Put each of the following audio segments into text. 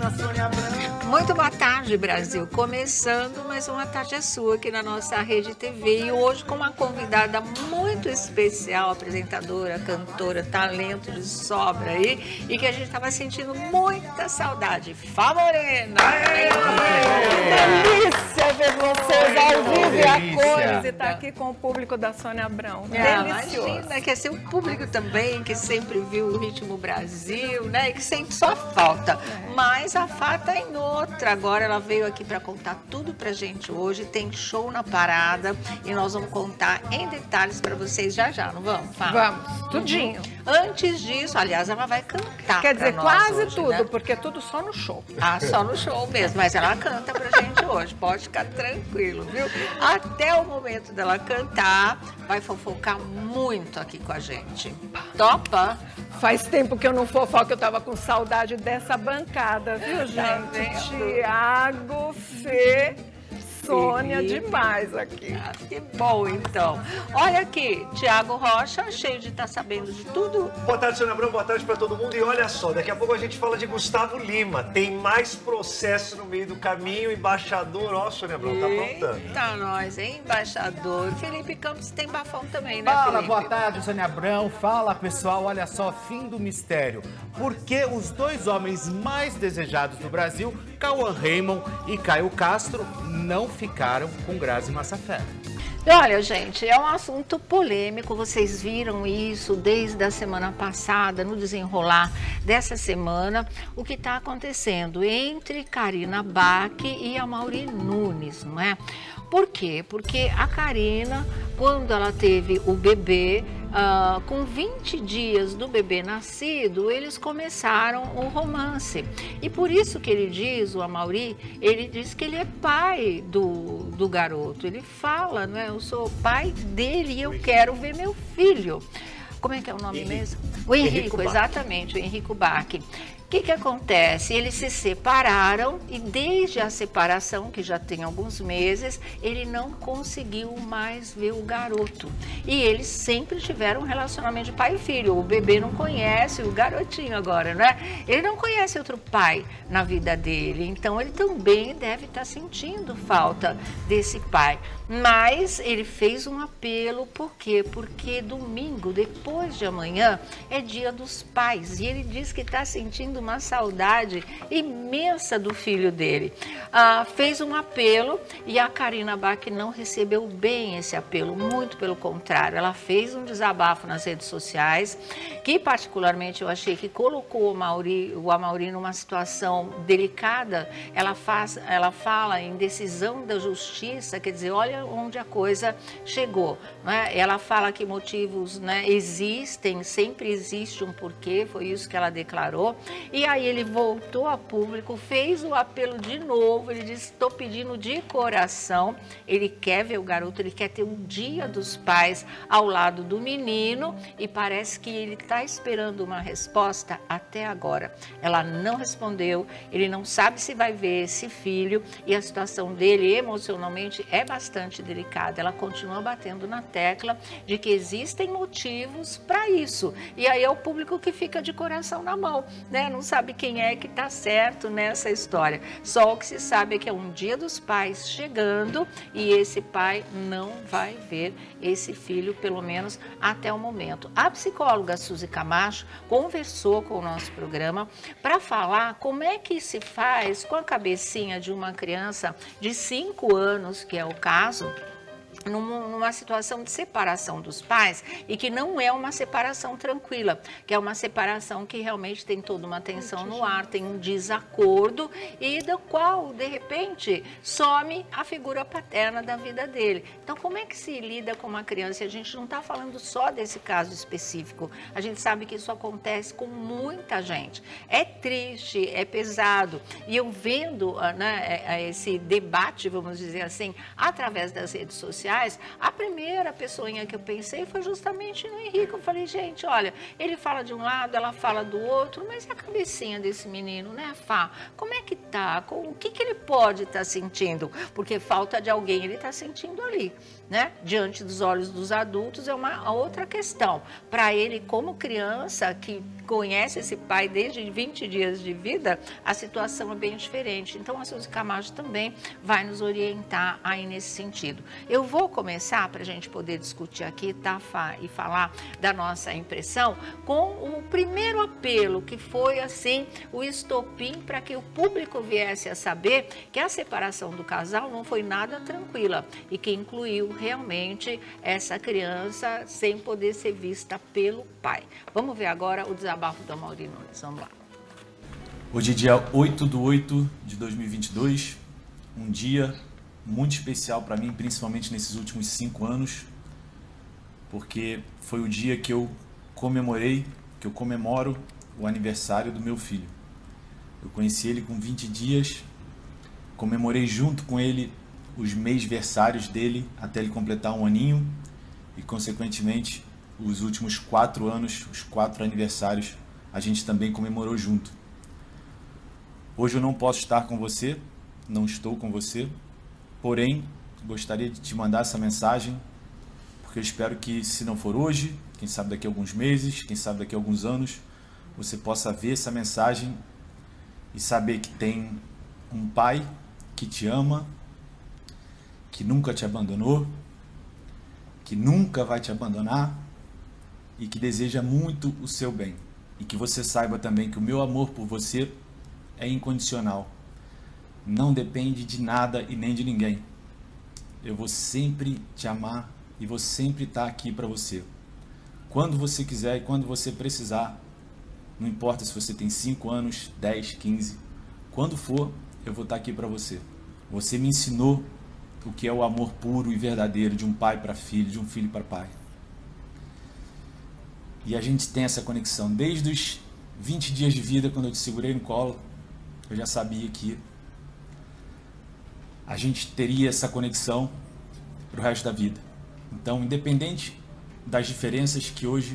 Carolina, Sônia Abrão. Muito boa tarde, Brasil. Começando mais uma Tarde é Sua aqui na nossa Rede TV. E hoje com uma convidada muito especial, apresentadora, cantora, talento de sobra aí. E que a gente estava sentindo muita saudade. Fá Morena! Delícia ver vocês ao vivo e a cores e estar aqui com o público da Sônia Abrão. Delicioso. Imagina, que é seu público também, que sempre viu o Ritmo Brasil, né? E que sente só falta. Mas a Fá tá em outra. Agora ela veio aqui para contar tudo pra gente hoje. Tem show na parada e nós vamos contar em detalhes para vocês já, não vamos, Fá? Vamos, tudinho. Antes disso, aliás, ela vai cantar. Quer dizer, nós quase hoje, tudo, né? porque tudo só no show. Ah, só no show mesmo, mas ela canta pra gente hoje, pode ficar tranquilo, viu? Até o momento dela cantar, vai fofocar muito aqui com a gente. Topa? Faz tempo que eu não fofoco, eu tava com saudade dessa bancada, viu, gente? Tiago, Fê, Sônia, demais aqui. Ah, que bom, então. Olha aqui, Tiago Rocha, cheio de estar sabendo de tudo. Boa tarde, Sônia Abrão, boa tarde pra todo mundo. E olha só, daqui a pouco a gente fala de Gustavo Lima. Tem mais processo no meio do caminho, embaixador. Ó, Sônia Abrão, tá aprontando. Eita, nós, hein, embaixador. Felipe Campos tem bafão também, né, Fala, Felipe? boa tarde, Sônia Abrão. Fala, pessoal. Olha só, fim do mistério. Por que os dois homens mais desejados do Brasil, Cauã Raymond e Caio Castro, não ficaram com Grazi Massafera? Olha, gente, é um assunto polêmico, vocês viram isso desde a semana passada, no desenrolar dessa semana, o que está acontecendo entre Karina Bach e Amaury Nunes, não é? Por quê? Porque a Karina, quando ela teve o bebê, com 20 dias do bebê nascido, eles começaram o romance. E por isso que ele diz, o Amaury, ele diz que ele é pai do garoto. Ele fala, não é? Eu sou pai dele e eu quero ver meu filho. Como é que é o nome mesmo? O Henrico, exatamente, o Henrico Bach. O que acontece? Eles se separaram e desde a separação, que já tem alguns meses, ele não conseguiu mais ver o garoto. E eles sempre tiveram um relacionamento de pai e filho. O bebê não conhece o garotinho agora, né? Ele não conhece outro pai na vida dele. Então ele também deve estar sentindo falta desse pai. Mas ele fez um apelo, por quê? Porque domingo, depois de amanhã, é dia dos pais. E ele diz que está sentindo uma saudade imensa do filho dele. Fez um apelo e a Karina Bach não recebeu bem esse apelo, muito pelo contrário. Ela fez um desabafo nas redes sociais, que particularmente eu achei que colocou o Amaury numa situação delicada. Ela fala em decisão da justiça, quer dizer, olha onde a coisa chegou, né? Ela fala que motivos, né, existem, sempre existe um porquê, foi isso que ela declarou. E aí ele voltou a público, fez o apelo de novo, ele disse, estou pedindo de coração, ele quer ver o garoto, ele quer ter um dia dos pais ao lado do menino e parece que ele está esperando uma resposta até agora. Ela não respondeu, ele não sabe se vai ver esse filho e a situação dele emocionalmente é bastante delicada. Ela continua batendo na tecla de que existem motivos para isso. E aí é o público que fica de coração na mão, né? Não sabe quem é que está certo nessa história. Só o que se sabe é que é um dia dos pais chegando e esse pai não vai ver esse filho, pelo menos até o momento. A psicóloga Suzy Camacho conversou com o nosso programa para falar como é que se faz com a cabecinha de uma criança de 5 anos, que é o caso, numa situação de separação dos pais e que não é uma separação tranquila, que é uma separação que realmente tem toda uma tensão no ar, tem um desacordo e do qual, de repente, some a figura paterna da vida dele. Então, como é que se lida com uma criança? E a gente não está falando só desse caso específico, a gente sabe que isso acontece com muita gente. É triste, é pesado. E eu vendo, né, esse debate, vamos dizer assim, através das redes sociais, a primeira pessoinha que eu pensei foi justamente no Henrique. Eu falei, gente, olha, ele fala de um lado, ela fala do outro, mas e a cabecinha desse menino, né, Fá? Como é que tá? O que ele pode estar sentindo? Porque falta de alguém ele está sentindo ali, né? Diante dos olhos dos adultos é uma outra questão. Para ele, como criança, que conhece esse pai desde 20 dias de vida, a situação é bem diferente. Então, a Suzy Camacho também vai nos orientar aí nesse sentido. Eu vou começar, para a gente poder discutir aqui, tá, Fá, e falar da nossa impressão, com o primeiro apelo, que foi, assim, o estopim para que o público viesse a saber que a separação do casal não foi nada tranquila e que incluiu realmente essa criança sem poder ser vista pelo pai. Vamos ver agora o desabafo do Amaury Nunes. Vamos lá. Hoje é dia 8/8/2022, um dia muito especial para mim, principalmente nesses últimos 5 anos, porque foi o dia que eu comemoro o aniversário do meu filho. Eu conheci ele com 20 dias, comemorei junto com ele os mêsversários dele até ele completar 1 aninho e, consequentemente, os últimos 4 anos, os 4 aniversários, a gente também comemorou junto. Hoje eu não posso estar com você, não estou com você, porém, gostaria de te mandar essa mensagem, porque eu espero que, se não for hoje, quem sabe daqui a alguns meses, quem sabe daqui a alguns anos, você possa ver essa mensagem e saber que tem um pai que te ama, que nunca te abandonou, que nunca vai te abandonar e que deseja muito o seu bem. E que você saiba também que o meu amor por você é incondicional. Não depende de nada e nem de ninguém. Eu vou sempre te amar e vou sempre estar aqui para você. Quando você quiser e quando você precisar, não importa se você tem 5 anos, 10, 15, quando for, eu vou estar aqui para você. Você me ensinou o que é o amor puro e verdadeiro de um pai para filho, de um filho para pai. E a gente tem essa conexão. Desde os 20 dias de vida, quando eu te segurei no colo, eu já sabia que a gente teria essa conexão para o resto da vida. Então, independente das diferenças que hoje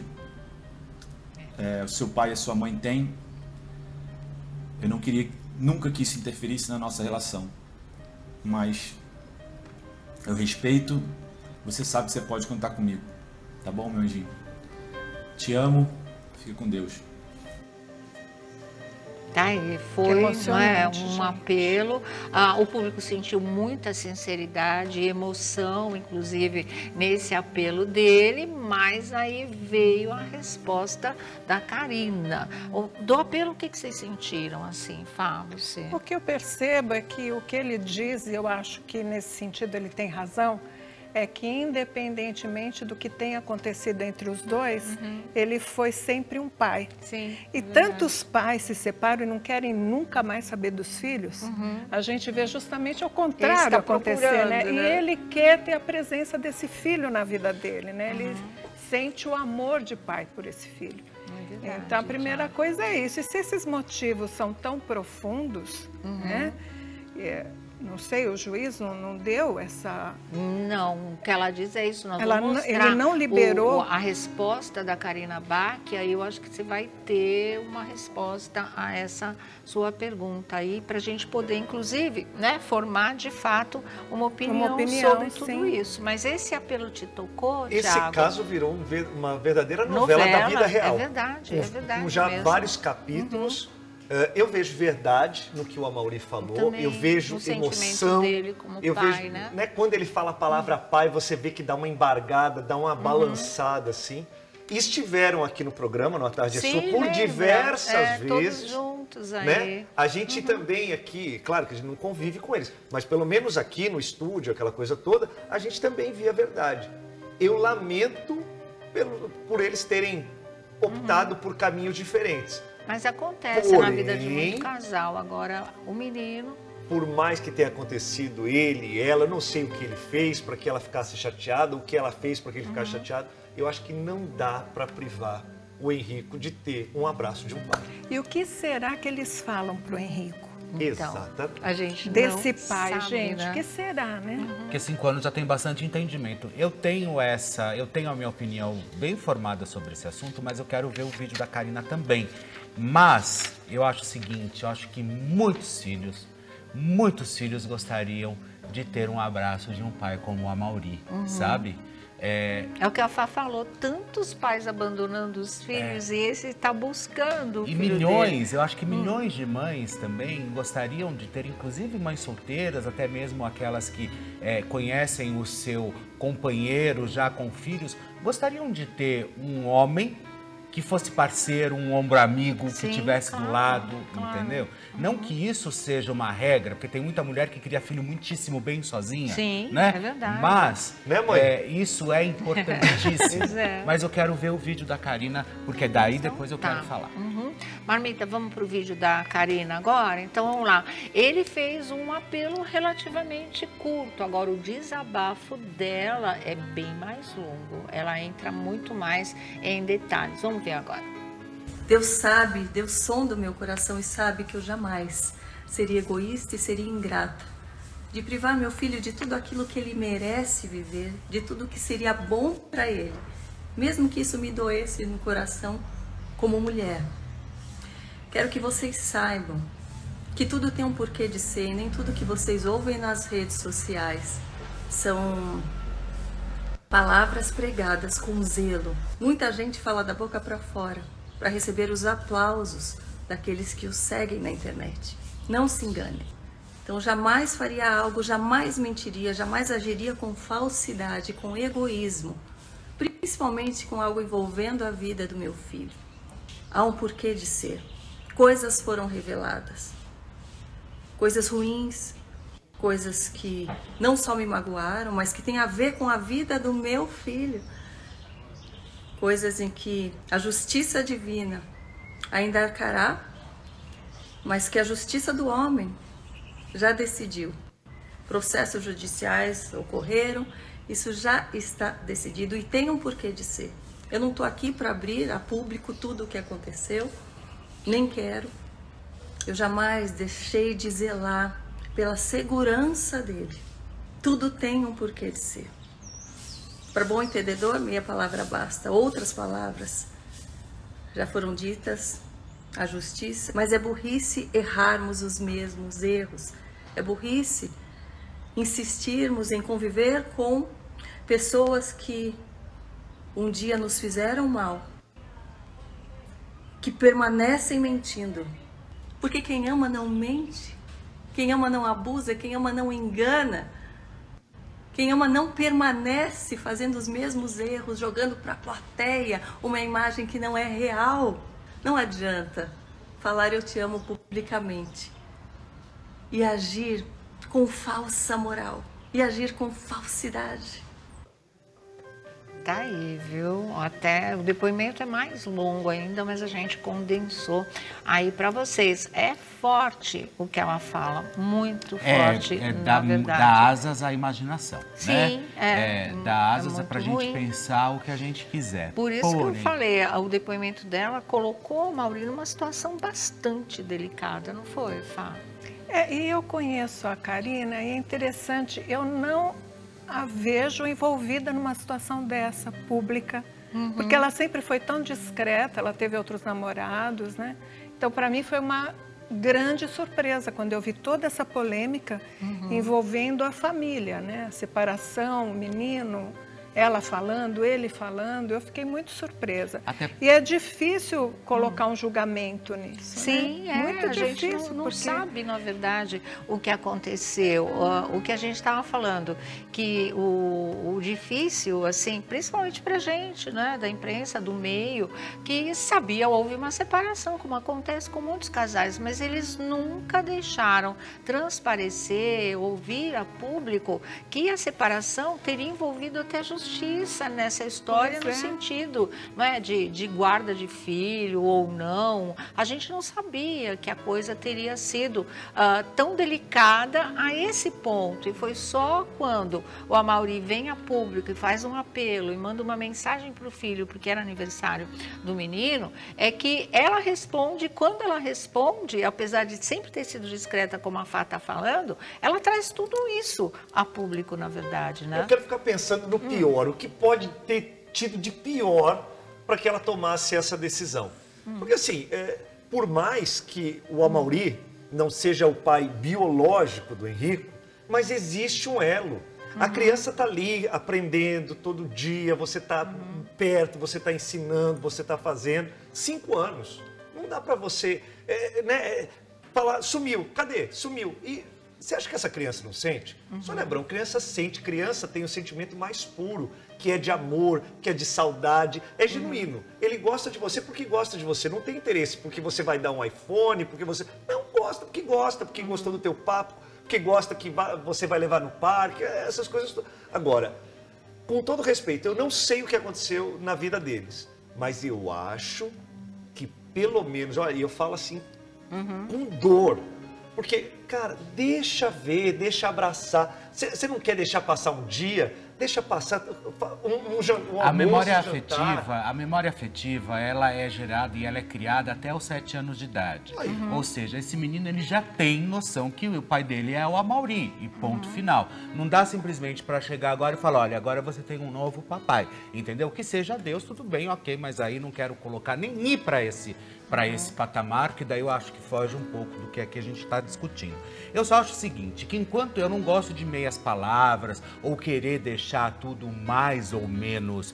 o seu pai e a sua mãe têm, eu não queria nunca que isso interferisse na nossa relação. Mas eu respeito, você sabe que você pode contar comigo. Tá bom, meu anjinho? Te amo, fica com Deus. Tá, e foi um apelo, o público sentiu muita sinceridade e emoção, inclusive, nesse apelo dele, mas aí veio a resposta da Karina. Do apelo, o que vocês sentiram, assim, Fá, você? O que eu percebo é que o que ele diz, e eu acho que nesse sentido ele tem razão, é que independentemente do que tenha acontecido entre os dois, ele foi sempre um pai. Sim, e tantos pais se separam e não querem nunca mais saber dos filhos, a gente vê justamente ao contrário acontecer, né? E ele quer ter a presença desse filho na vida dele, né? Ele sente o amor de pai por esse filho. Verdade, então a primeira coisa é isso. E se esses motivos são tão profundos, né? Não sei, o juiz não deu essa... Não, o que ela diz é isso, nós vamos mostrar. Ele não liberou a resposta da Karina Bach, e aí eu acho que você vai ter uma resposta a essa sua pergunta aí, para a gente poder, inclusive, né, formar de fato uma opinião sobre tudo isso. Mas esse apelo te tocou, Esse Thiago? caso virou uma verdadeira novela da vida real. É verdade, é verdade. Com já mesmo. vários capítulos. Eu vejo verdade no que o Amaury falou, eu vejo emoção, dele como eu pai, vejo, né? Quando ele fala a palavra pai, você vê que dá uma embargada, dá uma balançada assim. E estiveram aqui no programa, no A Tarde é Sua, por diversas vezes. Todos juntos aí. Né? A gente também aqui, claro que a gente não convive com eles, mas pelo menos aqui no estúdio, aquela coisa toda, a gente também via a verdade. Eu lamento por eles terem optado por caminhos diferentes. Mas acontece na vida de muito casal. Agora, o menino... Por mais que tenha acontecido ele e ela, eu não sei o que ele fez para que ela ficasse chateada, o que ela fez para que ele ficasse chateado. Eu acho que não dá para privar o Henrico de ter um abraço de um pai. E o que será que eles falam pro Henrico? Então, Exatamente. a gente desse não pai, sabe, gente, né? O que será, né? Porque 5 anos já tem bastante entendimento. Eu tenho a minha opinião bem formada sobre esse assunto, mas eu quero ver o vídeo da Karina também. Mas eu acho o seguinte, eu acho que muitos filhos gostariam de ter um abraço de um pai como o Amaury, sabe? É o que a Fá falou, tantos pais abandonando os filhos e esse está buscando o E filho milhões, dele. eu acho que milhões de mães também gostariam de ter, inclusive mães solteiras, até mesmo aquelas que conhecem o seu companheiro já com filhos, gostariam de ter um homem que fosse parceiro, um ombro amigo, que estivesse do lado, entendeu? Não que isso seja uma regra, porque tem muita mulher que cria filho muitíssimo bem sozinha, Sim, né? é verdade. Mas Né, mãe? isso é importantíssimo. Pois é. Mas eu quero ver o vídeo da Karina, porque daí depois eu quero falar. Marmita, vamos para o vídeo da Karina agora? Então vamos lá. Ele fez um apelo relativamente curto, agora o desabafo dela é bem mais longo. Ela entra muito mais em detalhes. Vamos ver agora. Deus sabe, Deus sonda o meu coração e sabe que eu jamais seria egoísta e seria ingrata de privar meu filho de tudo aquilo que ele merece viver, de tudo que seria bom para ele, mesmo que isso me doesse no coração como mulher. Quero que vocês saibam que tudo tem um porquê de ser e nem tudo que vocês ouvem nas redes sociais são palavras pregadas com zelo. Muita gente fala da boca para fora para receber os aplausos daqueles que o seguem na internet. Não se engane. Então jamais faria algo, jamais mentiria, jamais agiria com falsidade, com egoísmo, principalmente com algo envolvendo a vida do meu filho. Há um porquê de ser. Coisas foram reveladas. Coisas ruins, coisas que não só me magoaram, mas que têm a ver com a vida do meu filho. Coisas em que a justiça divina ainda arcará, mas que a justiça do homem já decidiu. Processos judiciais ocorreram, isso já está decidido e tem um porquê de ser. Eu não estou aqui para abrir a público tudo o que aconteceu, nem quero. Eu jamais deixei de zelar pela segurança dele. Tudo tem um porquê de ser. Para bom entendedor, meia palavra basta. Outras palavras já foram ditas, a justiça, mas é burrice errarmos os mesmos erros. É burrice insistirmos em conviver com pessoas que um dia nos fizeram mal, que permanecem mentindo. Porque quem ama não mente, quem ama não abusa, quem ama não engana. Quem ama não permanece fazendo os mesmos erros, jogando para a plateia uma imagem que não é real. Não adianta falar eu te amo publicamente e agir com falsa moral, e agir com falsidade. Tá aí, viu? Até o depoimento é mais longo ainda, mas a gente condensou aí para vocês. É forte o que ela fala, muito forte, na verdade. Dá asas à imaginação, Sim, né? Dá asas muito para a gente ruim. pensar o que a gente quiser. Por isso que eu falei, o depoimento dela colocou o Mauri numa situação bastante delicada, não foi, Fá? E eu conheço a Karina e é interessante, eu não a vejo envolvida numa situação dessa, pública, porque ela sempre foi tão discreta, ela teve outros namorados, né? Então, para mim, foi uma grande surpresa quando eu vi toda essa polêmica envolvendo a família, né? A separação, o menino, ela falando, ele falando, eu fiquei muito surpresa. E é difícil colocar um julgamento nisso. Sim, né? Muito a difícil, gente não porque sabe, na verdade, o que aconteceu. O que a gente estava falando, que o difícil, assim, principalmente pra gente, né, da imprensa, do meio, que sabia, houve uma separação, como acontece com muitos casais, mas eles nunca deixaram transparecer, ouvir a público que a separação teria envolvido até justiça nessa história, no sentido, não é, de guarda de filho ou não. A gente não sabia que a coisa teria sido tão delicada a esse ponto. E foi só quando o Amaury vem a público e faz um apelo e manda uma mensagem para o filho, porque era aniversário do menino, é que ela responde. Quando ela responde, apesar de sempre ter sido discreta, como a Fá está falando, ela traz tudo isso a público, na verdade, né? Eu quero ficar pensando no pior. O que pode ter tido de pior para que ela tomasse essa decisão? Porque assim, por mais que o Amaury não seja o pai biológico do Henrico, mas existe um elo. A criança está ali aprendendo todo dia, você está perto, você está ensinando, você está fazendo. 5 anos. Não dá para você falar, sumiu, cadê? Sumiu. E você acha que essa criança não sente? Só lembrando, criança sente, criança tem o sentimento mais puro, que é de amor, que é de saudade, é genuíno. Ele gosta de você porque gosta de você, não tem interesse porque você vai dar um iPhone, porque você... Não, gosta, porque gostou do teu papo, porque gosta que você vai levar no parque, essas coisas. Agora, com todo respeito, eu não sei o que aconteceu na vida deles, mas eu acho que pelo menos, olha, eu falo assim, com dor, porque, cara, deixa ver, deixa abraçar. Você não quer deixar passar um dia? Deixa passar um a memória jantar. A memória afetiva, ela é gerada e ela é criada até os 7 anos de idade. Ou seja, esse menino ele já tem noção que o pai dele é o Amaury e ponto final. Não dá simplesmente para chegar agora e falar, olha, agora você tem um novo papai, entendeu? Que seja Deus, tudo bem, ok, mas aí não quero colocar nem ir para esse patamar, que daí eu acho que foge um pouco do que aqui a gente está discutindo. Eu só acho o seguinte, que enquanto eu não gosto de meias palavras ou querer deixar tudo mais ou menos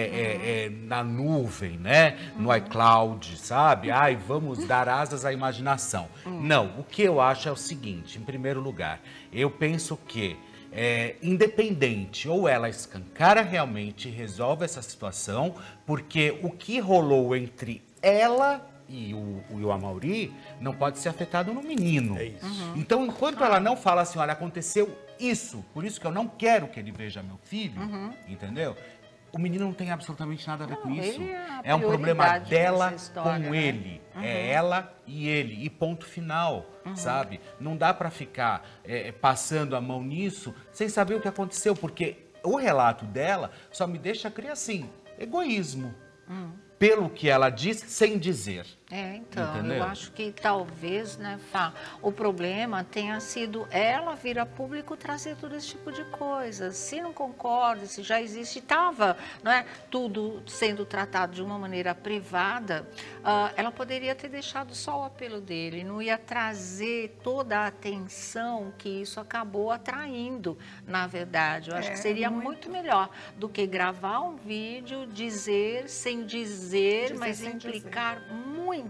na nuvem, né? No iCloud, sabe? Ai, vamos dar asas à imaginação. Não, o que eu acho é o seguinte, em primeiro lugar, eu penso que independente, ou ela escancara realmente e resolve essa situação, porque o que rolou entre ela e o Amaury não pode ser afetado no menino. É isso. Então, enquanto ela não fala assim, olha, aconteceu isso, por isso que eu não quero que ele veja meu filho, entendeu? O menino não tem absolutamente nada a ver com isso. É um problema dela com ele. É ela e ele. E ponto final, sabe? Não dá para ficar passando a mão nisso sem saber o que aconteceu, porque o relato dela só me deixa criar assim, egoísmo. Pelo que ela diz, sem dizer. Então, entendeu? Eu acho que talvez, né, Fá, o problema tenha sido ela vir a público trazer todo esse tipo de coisa. Se não concorda, se já existe, estava, não é, tudo sendo tratado de uma maneira privada, ela poderia ter deixado só o apelo dele, não ia trazer toda a atenção que isso acabou atraindo, na verdade. Eu acho que seria muito melhor do que gravar um vídeo, dizer sem dizer, mas sem implicar muito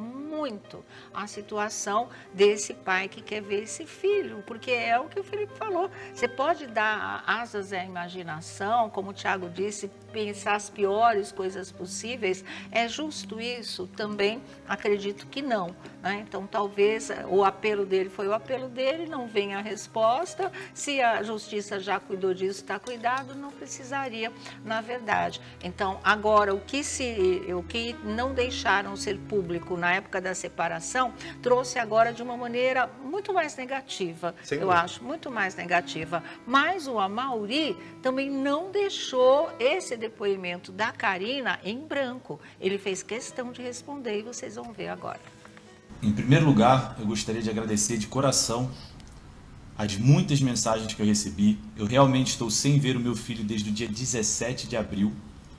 a situação desse pai que quer ver esse filho, porque é o que o Felipe falou, você pode dar asas à imaginação, como o Thiago disse, pensar as piores coisas possíveis, é justo isso? Também acredito que não, né? Então talvez o apelo dele foi o apelo dele, não vem a resposta, se a justiça já cuidou disso, está cuidado, não precisaria, na verdade. Então agora, o que não deixaram ser público na época da separação, trouxe agora de uma maneira muito mais negativa, eu acho, muito mais negativa. Mas o Amaury também não deixou esse depoimento da Karina em branco. Ele fez questão de responder e vocês vão ver agora. Em primeiro lugar, eu gostaria de agradecer de coração as muitas mensagens que eu recebi. Eu realmente estou sem ver o meu filho desde o dia 17 de abril.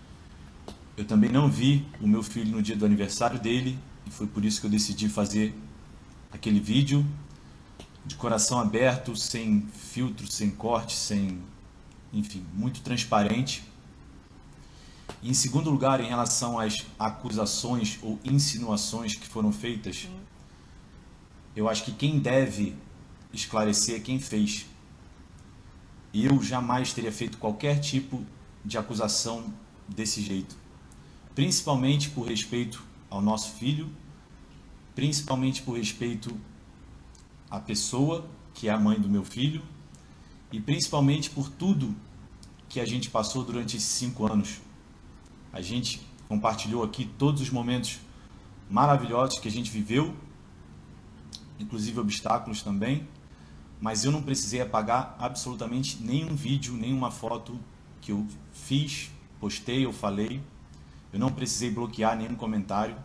Eu também não vi o meu filho no dia do aniversário dele, e foi por isso que eu decidi fazer aquele vídeo de coração aberto, sem filtro, sem corte, enfim, muito transparente. E, em segundo lugar, em relação às acusações ou insinuações que foram feitas, eu acho que quem deve esclarecer é quem fez. E eu jamais teria feito qualquer tipo de acusação desse jeito. Principalmente por respeito ao nosso filho, principalmente por respeito à pessoa que é a mãe do meu filho e principalmente por tudo que a gente passou durante esses 5 anos. A gente compartilhou aqui todos os momentos maravilhosos que a gente viveu, inclusive obstáculos também, mas eu não precisei apagar absolutamente nenhum vídeo, nenhuma foto que eu fiz, postei ou falei. Eu não precisei bloquear nenhum comentário.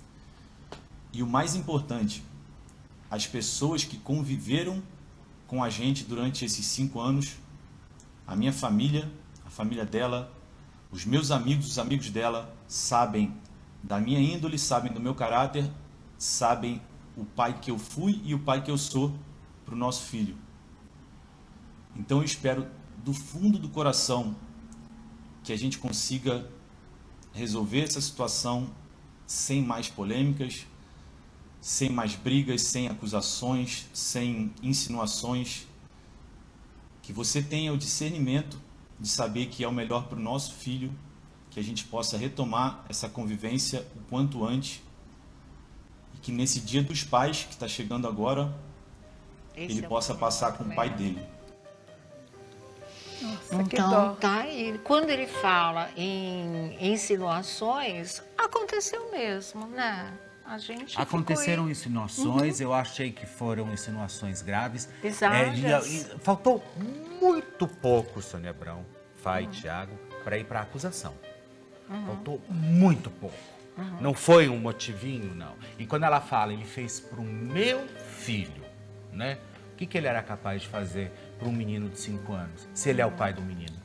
E o mais importante, as pessoas que conviveram com a gente durante esses 5 anos, a minha família, a família dela, os meus amigos, os amigos dela, sabem da minha índole, sabem do meu caráter, sabem o pai que eu fui e o pai que eu sou para o nosso filho. Então eu espero do fundo do coração, que a gente consiga resolver essa situação sem mais polêmicas, sem mais brigas, sem acusações, sem insinuações, que você tenha o discernimento de saber que é o melhor para o nosso filho, que a gente possa retomar essa convivência o quanto antes, e que nesse Dia dos Pais, que está chegando agora, ele possa passar com o pai dele. Nossa, então, que dó. tá, e quando ele fala em insinuações, aconteceu mesmo, né? A gente Aconteceram insinuações, eu achei que foram insinuações graves. Pesadas. Faltou muito pouco, Sônia Abrão, Fai e Thiago, para ir para a acusação. Faltou muito pouco. Não foi um motivinho, não. E quando ela fala, ele fez para o meu filho, né? O que ele era capaz de fazer para um menino de 5 anos, se ele é o pai do menino?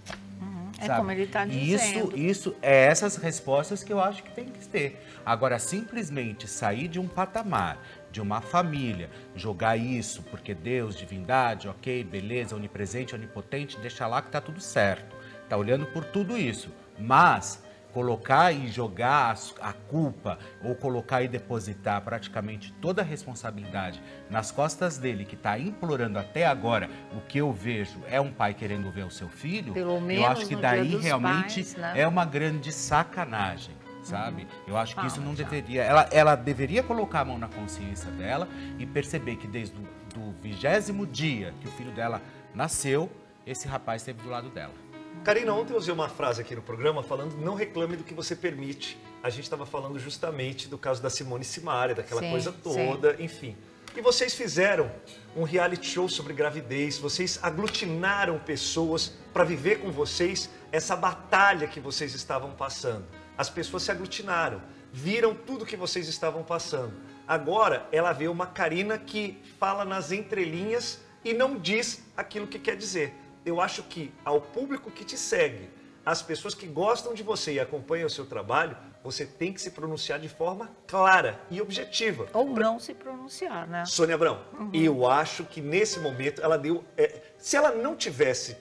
É como ele está dizendo. Isso é essas respostas que eu acho que tem que ter. Agora, simplesmente sair de um patamar, de uma família, jogar isso, porque Deus, divindade, ok, beleza, onipresente, onipotente, deixa lá que tá tudo certo. Tá olhando por tudo isso. Mas colocar e jogar a culpa, ou colocar e depositar praticamente toda a responsabilidade nas costas dele, que está implorando até agora, o que eu vejo é um pai querendo ver o seu filho, pelo menos eu acho que daí realmente pais, né? é uma grande sacanagem, sabe? Eu acho que isso não deveria... Ela deveria colocar a mão na consciência dela e perceber que desde o 20º dia que o filho dela nasceu, esse rapaz esteve do lado dela. Karina, ontem eu usei uma frase aqui no programa falando não reclame do que você permite. A gente estava falando justamente do caso da Simone Simaria, daquela coisa toda, enfim. E vocês fizeram um reality show sobre gravidez, vocês aglutinaram pessoas para viver com vocês essa batalha que vocês estavam passando. As pessoas se aglutinaram, viram tudo que vocês estavam passando. Agora ela vê uma Karina que fala nas entrelinhas e não diz aquilo que quer dizer. Eu acho que ao público que te segue, as pessoas que gostam de você e acompanham o seu trabalho, você tem que se pronunciar de forma clara e objetiva. Ou não se pronunciar, né? Sônia Abrão, eu acho que nesse momento ela deu... se ela não tivesse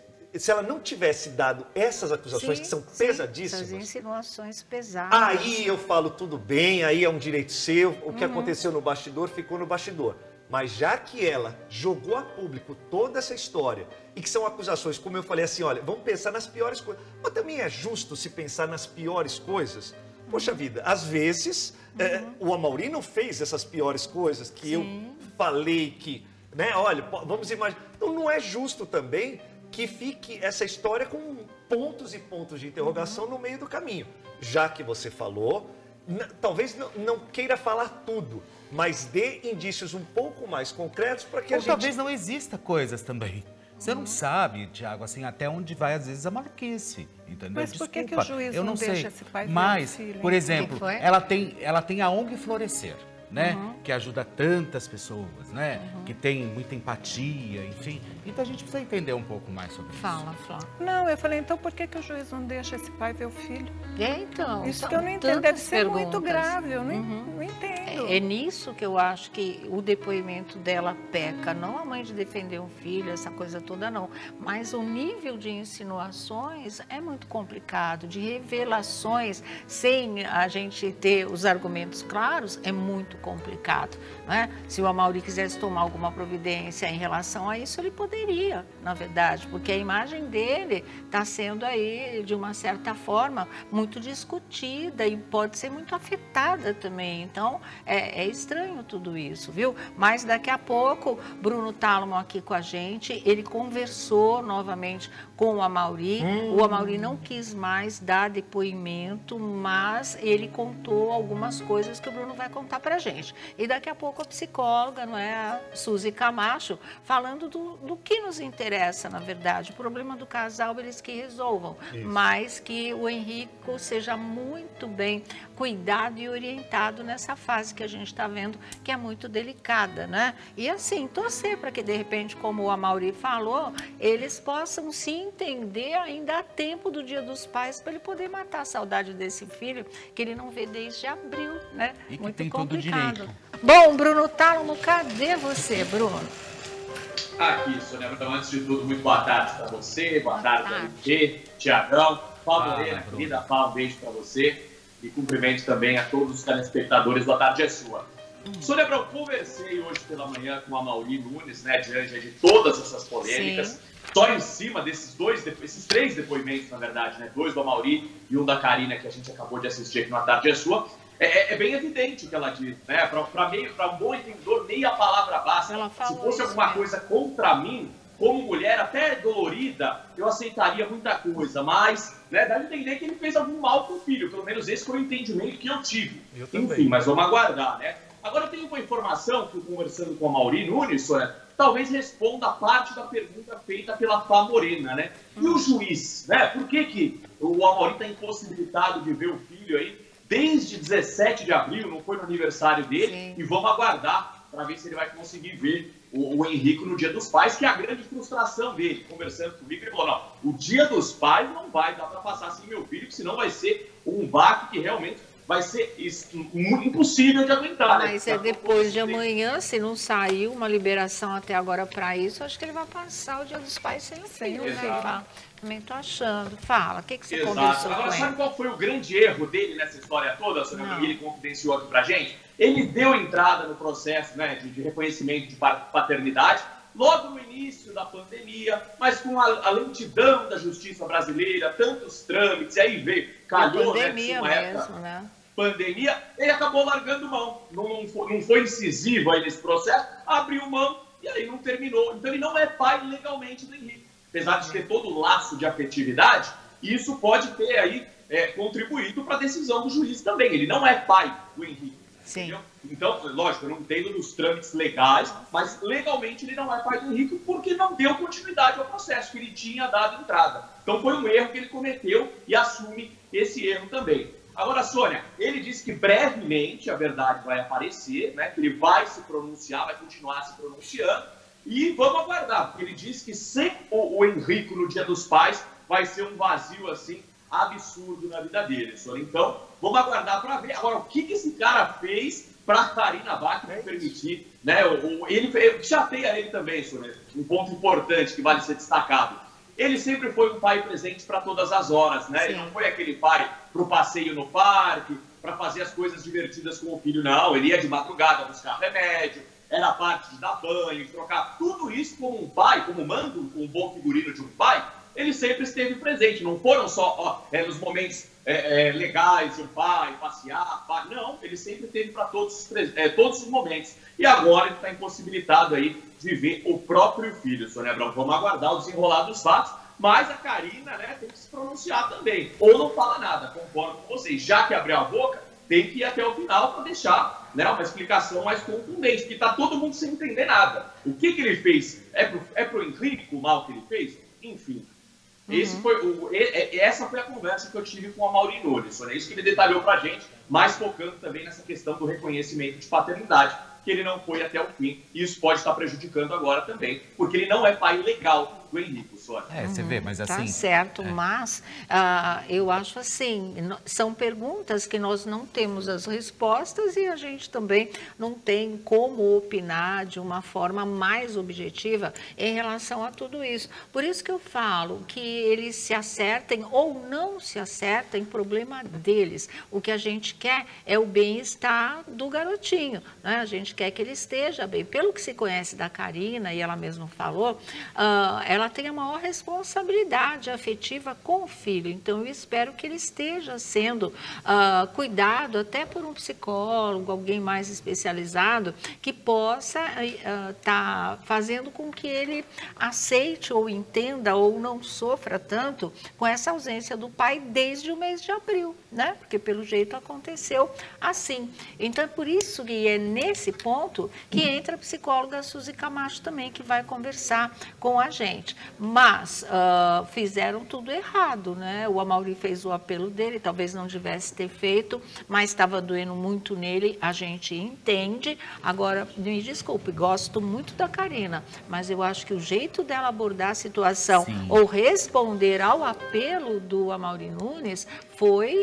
dado essas acusações, que são pesadíssimas... Essas insinuações pesadas. Aí eu falo tudo bem, aí é um direito seu, o que aconteceu no bastidor ficou no bastidor. Mas já que ela jogou a público toda essa história e que são acusações, como eu falei assim, olha, vamos pensar nas piores coisas. Mas também é justo se pensar nas piores coisas? Poxa vida, às vezes o Amaury não fez essas piores coisas que eu falei que, né, olha, vamos imaginar. Então não é justo também que fique essa história com pontos e pontos de interrogação no meio do caminho. Já que você falou, talvez não queira falar tudo, mas dê indícios um pouco mais concretos para que a gente... talvez não exista coisas também. Você não sabe, Thiago, assim, até onde vai, às vezes, a maluquice, entendeu? Mas por que o juiz não deixa esse pai ver o filho? Por exemplo, ela tem a ONG Florescer, né? Que ajuda tantas pessoas, né? Que tem muita empatia, enfim. Então a gente precisa entender um pouco mais sobre isso. Fala, Flá. Não, eu falei, então por que o juiz não deixa esse pai ver o filho? Então, isso que eu não entendo, deve ser muito grave, eu não entendo. É nisso que eu acho que o depoimento dela peca, não a mãe de defender um filho, essa coisa toda não, mas o nível de insinuações é muito complicado, de revelações sem a gente ter os argumentos claros, é muito complicado, né? Se o Amaury quisesse tomar alguma providência em relação a isso, ele poderia, na verdade, porque a imagem dele está sendo aí, de uma certa forma, muito discutida e pode ser muito afetada também. Então, é estranho tudo isso, viu? Mas daqui a pouco, Bruno Tálamo aqui com a gente, ele conversou novamente com o Amaury. O Amaury não quis mais dar depoimento, mas ele contou algumas coisas que o Bruno vai contar pra gente. E daqui a pouco a psicóloga, não é, a Suzy Camacho, falando do que nos interessa, na verdade. O problema do casal, eles que resolvam, mas que o Henrico seja muito bem cuidado e orientado nessa fase que a gente está vendo, que é muito delicada, né? E assim, torcer para que, de repente, como o Amaury falou, eles possam se entender ainda a tempo do Dia dos Pais, para ele poder matar a saudade desse filho, que ele não vê desde abril, né? E que muito tem complicado. todo direito. Bom, Bruno Tálamo, cadê você, Bruno? Aqui, Sônia Abrão, antes de tudo, muito boa tarde para você, boa tarde, LG, Tiagão, Paulo Moreira, querida Paulo, um beijo para você e cumprimento também a todos os telespectadores do A Tarde é Sua. Sônia Abrão, conversei hoje pela manhã com a Amaury Nunes, né, diante de todas essas polêmicas. Sim. Só em cima esses 3 depoimentos, na verdade, né, 2 do Amaury e um da Karina, que a gente acabou de assistir aqui no A Tarde é Sua, é bem evidente o que ela diz, né? Para um bom entendedor, nem a palavra basta. Se fosse alguma coisa contra mim, como mulher, até dolorida, eu aceitaria muita coisa, mas, né, dá a entender que ele fez algum mal com o filho, pelo menos esse foi o entendimento que eu tive. Enfim, mas vamos aguardar, né? Agora eu tenho uma informação que, conversando com a Amaury Nunes, talvez responda a parte da pergunta feita pela Fá Morena, né? E o juiz, né? Por que o Amaury está impossibilitado de ver o filho aí desde 17 de abril, não foi no aniversário dele? Sim. E vamos aguardar para ver se ele vai conseguir ver o Henrico no Dia dos Pais, que é a grande frustração dele. Conversando comigo, ele falou, não, o Dia dos Pais não vai dar para passar sem meu filho, senão vai ser um baque que realmente vai ser impossível de aguentar. Mas né? Depois de amanhã, se não saiu uma liberação até agora para isso, acho que ele vai passar o Dia dos Pais sem o filho, né? Também tô achando. Fala, o que você conversou Agora, com ele? sabe qual foi o grande erro dele nessa história toda, Sônia, que ele confidenciou aqui pra gente? Ele deu entrada no processo, né, de reconhecimento de paternidade logo no início da pandemia, mas com a lentidão da justiça brasileira, tantos trâmites, e aí veio, calhou, pandemia né, mesmo, época, né? Pandemia, ele acabou largando mão, não foi incisivo aí nesse processo, abriu mão e aí não terminou. Então ele não é pai legalmente do Henrique. Apesar de ter todo o laço de afetividade, isso pode ter aí contribuído para a decisão do juiz também. Ele não é pai do Henrique. Sim. Entendeu? Então, lógico, eu não entendo dos trâmites legais, mas legalmente ele não é pai do Henrique porque não deu continuidade ao processo que ele tinha dado entrada. Então foi um erro que ele cometeu e assume esse erro também. Agora, Sônia, ele disse que brevemente a verdade vai aparecer, né, que ele vai se pronunciar, vai continuar se pronunciando, e vamos aguardar, porque ele disse que sem o Henrico no Dia dos Pais vai ser um vazio, assim, absurdo na vida dele, Sônia. Então, vamos aguardar para ver. Agora, o que esse cara fez para a Karina Bach permitir, né, ele chateia ele também, Sônia, um ponto importante que vale ser destacado. Ele sempre foi um pai presente para todas as horas, né? Sim. Ele não foi aquele pai para o passeio no parque, para fazer as coisas divertidas com o filho, não. Ele ia de madrugada buscar remédio, era parte de dar banho, de trocar. Tudo isso como um pai, como manda um bom figurino de um pai, ele sempre esteve presente. Não foram só nos momentos legais de um pai, passear, não. Ele sempre esteve para todos os momentos. E agora ele está impossibilitado aí de ver o próprio filho, Sônia Abrão. Vamos aguardar o desenrolar dos fatos, mas a Karina, né, tem que se pronunciar também. Ou não fala nada, concordo com vocês. Já que abriu a boca, tem que ir até o final para deixar, né, uma explicação mais contundente, porque está todo mundo sem entender nada. O que ele fez? É pro Henrique o mal que ele fez? Enfim. Essa foi a conversa que eu tive com a Amaury Nunes. É isso que ele detalhou pra gente, mas focando também nessa questão do reconhecimento de paternidade, que ele não foi até o fim, e isso pode estar prejudicando agora também, porque ele não é pai legal do Henrique, Sônia. Você vê, mas assim... Tá certo, mas eu acho assim, são perguntas que nós não temos as respostas e a gente também não tem como opinar de uma forma mais objetiva em relação a tudo isso. Por isso que eu falo que eles se acertem ou não se acertem, problema deles. O que a gente quer é o bem-estar do garotinho, né? A gente quer que ele esteja bem. Pelo que se conhece da Karina, e ela mesma falou, ela tem a maior responsabilidade afetiva com o filho. Então, eu espero que ele esteja sendo cuidado até por um psicólogo, alguém mais especializado, que possa estar fazendo com que ele aceite ou entenda ou não sofra tanto com essa ausência do pai desde o mês de abril, né? Porque, pelo jeito, aconteceu assim. Então, é por isso que é nesse ponto que entra a psicóloga Suzy Camacho também, que vai conversar com a gente. Mas fizeram tudo errado, né? O Amaury fez o apelo dele, talvez não devesse ter feito, mas estava doendo muito nele, a gente entende. Agora, me desculpe, gosto muito da Karina, mas eu acho que o jeito dela abordar a situação ou responder ao apelo do Amaury Nunes foi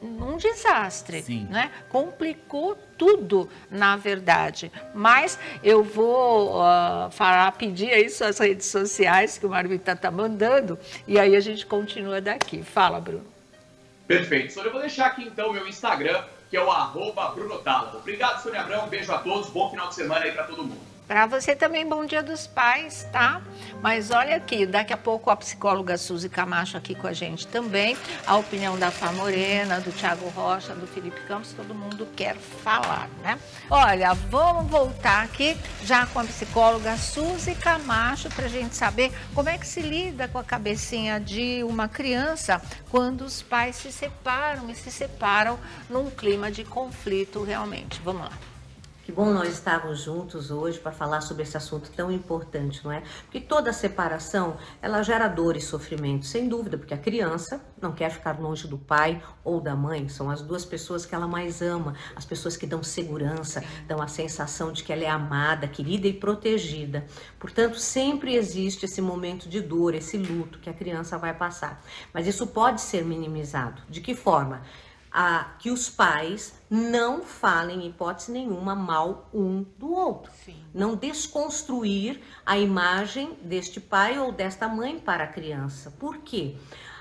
um desastre, Sim. né? Complicou tudo, na verdade. Mas eu vou pedir aí suas redes sociais, que o Marvita está mandando, e aí a gente continua daqui. Fala, Bruno. Perfeito. Sônia, eu vou deixar aqui então o meu Instagram, que é o @BrunoTálaro. Obrigado, Sônia Abrão. Um beijo a todos. Bom final de semana aí para todo mundo. Para você também, bom dia dos pais, tá? Mas olha aqui, daqui a pouco a psicóloga Suzy Camacho aqui com a gente também, a opinião da Fá Morena, do Thiago Rocha, do Felipe Campos, todo mundo quer falar, né? Olha, vamos voltar aqui já com a psicóloga Suzy Camacho para a gente saber como é que se lida com a cabecinha de uma criança quando os pais se separam e se separam num clima de conflito realmente. Vamos lá. Que bom nós estarmos juntos hoje para falar sobre esse assunto tão importante, não é? Porque toda separação, ela gera dor e sofrimento, sem dúvida, porque a criança não quer ficar longe do pai ou da mãe, são as duas pessoas que ela mais ama, as pessoas que dão segurança, dão a sensação de que ela é amada, querida e protegida. Portanto, sempre existe esse momento de dor, esse luto que a criança vai passar. Mas isso pode ser minimizado. De que forma? Que os pais não falem, em hipótese nenhuma, mal um do outro. Sim. Não desconstruir a imagem deste pai ou desta mãe para a criança. Por quê?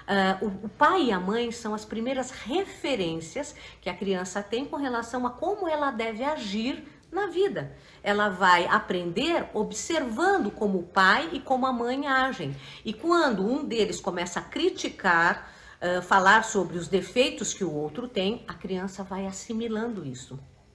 O pai e a mãe são as primeiras referências que a criança tem com relação a como ela deve agir na vida. Ela vai aprender observando como o pai e como a mãe agem. E quando um deles começa a criticar, falar sobre os defeitos que o outro tem, a criança vai assimilando isso.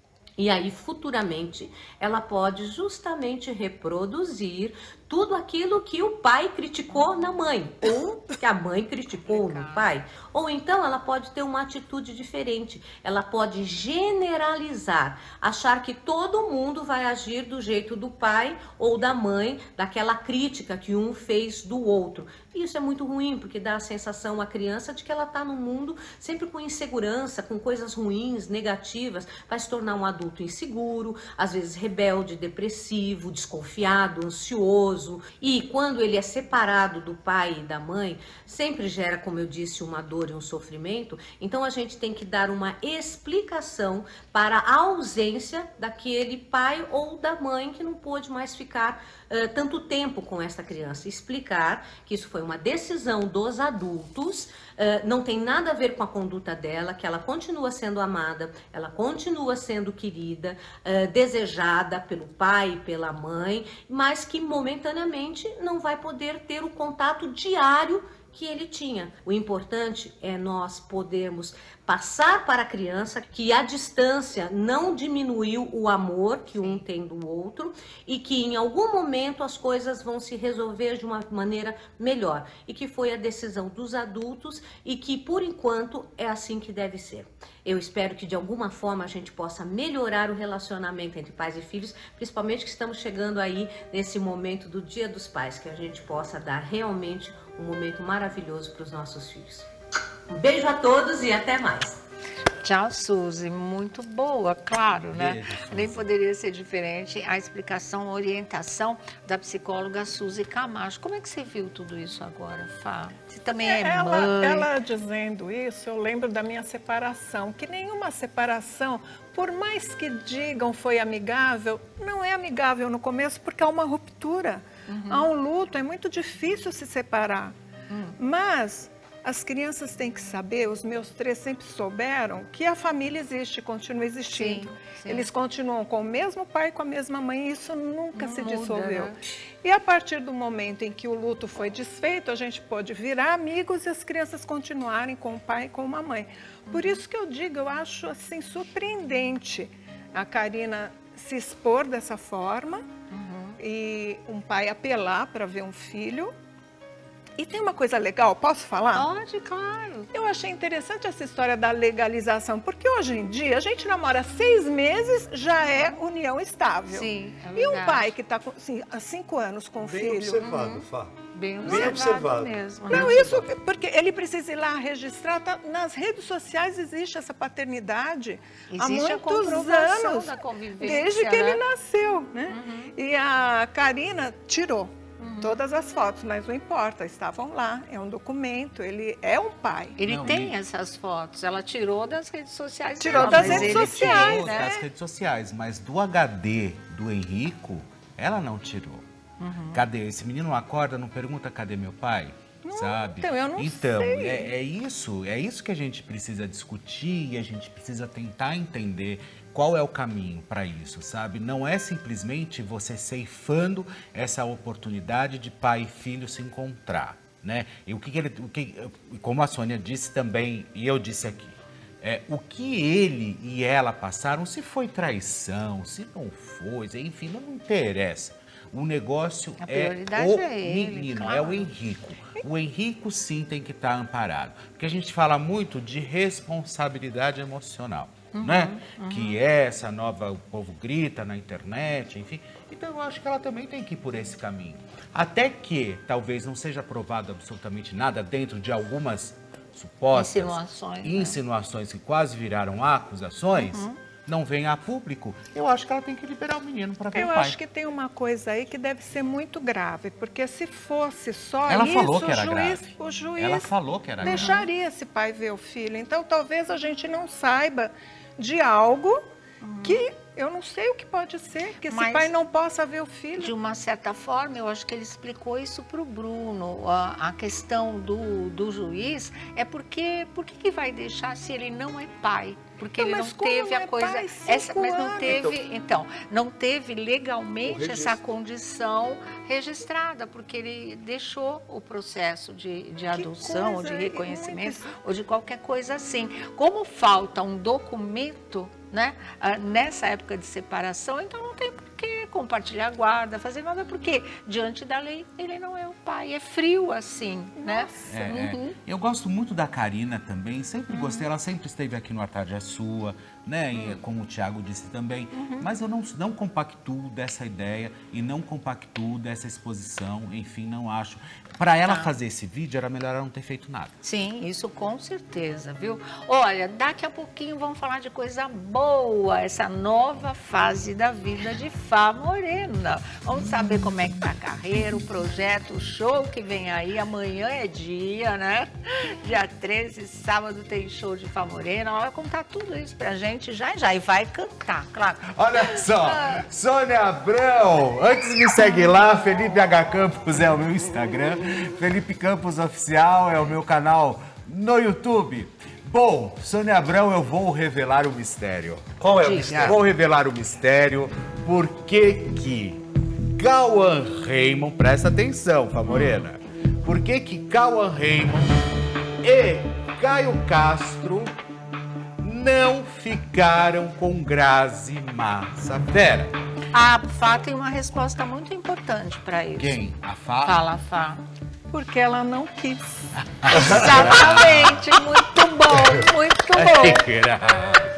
E aí, futuramente, ela pode justamente reproduzir tudo aquilo que o pai criticou na mãe, ou que a mãe criticou no pai. Ou então ela pode ter uma atitude diferente, ela pode generalizar, achar que todo mundo vai agir do jeito do pai ou da mãe, daquela crítica que um fez do outro. E isso é muito ruim, porque dá a sensação à criança de que ela está no mundo sempre com insegurança, com coisas ruins, negativas, vai se tornar um adulto inseguro, às vezes rebelde, depressivo, desconfiado, ansioso. E quando ele é separado do pai e da mãe, sempre gera, como eu disse, uma dor e um sofrimento. Então a gente tem que dar uma explicação para a ausência daquele pai ou da mãe que não pôde mais ficar tanto tempo com essa criança. Explicar que isso foi uma decisão dos adultos, não tem nada a ver com a conduta dela, que ela continua sendo amada, ela continua sendo querida, desejada pelo pai e pela mãe, mas que momentaneamente não vai poder ter o contato diário que ele tinha. O importante é nós podermos passar para a criança que a distância não diminuiu o amor que um tem do outro e que em algum momento as coisas vão se resolver de uma maneira melhor e que foi a decisão dos adultos e que por enquanto é assim que deve ser. Eu espero que de alguma forma a gente possa melhorar o relacionamento entre pais e filhos, principalmente que estamos chegando aí nesse momento do Dia dos Pais, que a gente possa dar realmente um momento maravilhoso para os nossos filhos. Um beijo a todos e até mais. Tchau, Suzy. Muito boa, claro, né? Beijo, Nem poderia ser diferente a explicação, a orientação da psicóloga Suzy Camacho. Como é que você viu tudo isso agora, Fá? Você também é mãe. Ela dizendo isso, eu lembro da minha separação, que nenhuma separação, por mais que digam foi amigável, não é amigável no começo porque há uma ruptura, há um luto, é muito difícil se separar. Mas as crianças têm que saber, os meus 3 sempre souberam, que a família existe, continua existindo. Sim. Eles continuam com o mesmo pai, com a mesma mãe, e isso nunca se muda, dissolveu. né? E a partir do momento em que o luto foi desfeito, a gente pode virar amigos e as crianças continuarem com o pai e com a mãe. Por isso que eu digo, eu acho assim surpreendente a Karina se expor dessa forma e um pai apelar para ver um filho. E tem uma coisa legal, posso falar? Pode, claro. Eu achei interessante essa história da legalização, porque hoje em dia a gente namora 6 meses, já é união estável. Sim, é E verdade. um pai que está assim, há 5 anos com o Bem filho... observado, Fá. Bem Bem observado. mesmo. Não, né? isso porque ele precisa ir lá registrar, nas redes sociais existe essa paternidade Existe há a muitos comprovação anos, da convivência, desde que ele né? nasceu, né? E a Karina tirou. Todas as fotos, mas não importa, estavam lá, é um documento, ele é um pai. Ele tem essas fotos, ela tirou das redes sociais. Tirou das redes sociais, né? Das redes sociais, mas do HD do Henrico, ela não tirou. Cadê? Esse menino não acorda, não pergunta cadê meu pai? Sabe? Então, eu não sei. É isso que a gente precisa discutir e a gente precisa tentar entender qual é o caminho para isso, sabe? Não é simplesmente você ceifando essa oportunidade de pai e filho se encontrar, né? E como a Sônia disse também, e eu disse aqui, o que ele e ela passaram, se foi traição, se não foi, enfim, não interessa. O negócio é o menino, claro. É o Henrico. O Henrico, sim, tem que estar amparado. Porque a gente fala muito de responsabilidade emocional, né? Que é essa nova, o povo grita na internet, enfim. Então, eu acho que ela também tem que ir por esse caminho. Até que, talvez, não seja provado absolutamente nada dentro de algumas supostas insinuações que quase viraram acusações, não venha a público, eu acho que ela tem que liberar o menino para ver o pai. Eu acho que tem uma coisa aí que deve ser muito grave, porque se fosse só ela isso, falou que era grave. O juiz ela falou que era deixaria grave. esse pai ver o filho. Então, talvez a gente não saiba de algo que eu não sei o que pode ser, que esse pai não possa ver o filho. De uma certa forma, eu acho que ele explicou isso para o Bruno. A questão do juiz é por que vai deixar se ele não é pai? Porque ele não teve a coisa. Mas não teve. Então, não teve legalmente essa condição registrada, porque ele deixou o processo de adoção, ou de reconhecimento, ou de qualquer coisa assim. Como falta um documento, né, nessa época de separação, então não tem por que compartilhar a guarda, fazer nada, porque diante da lei ele não é o pai, é frio assim, né? Eu gosto muito da Karina também, sempre gostei, ela sempre esteve aqui no A Tarde é Sua, né? E como o Thiago disse também, mas eu não compactuo dessa ideia e não compactuo dessa exposição, enfim, não acho. Para ela fazer esse vídeo, era melhor ela não ter feito nada. Sim, isso com certeza, viu? Olha, daqui a pouquinho vamos falar de coisa boa, essa nova fase da vida de Fá Morena. Vamos saber como é que tá a carreira, o projeto, o show que vem aí. Amanhã é dia, né? Dia 13, sábado, tem show de Fá Morena. Ela vai contar tudo isso pra gente já e vai cantar, claro. Olha só, Sônia Abrão, antes me segue lá, Felipe H. Campos é o meu Instagram, Felipe Campos Oficial é o meu canal no YouTube. Bom, Sônia Abrão, eu vou revelar o mistério. Qual é o mistério? Vou revelar o mistério porque Cauã Raymond, presta atenção, Fá Morena, por que Cauã Raymond e Caio Castro não ficaram com Grazi Massafera? A Fá tem uma resposta muito importante para isso. Quem? A Fá? Fala, a Fá. Porque ela não quis. Exatamente, muito bom, muito bom.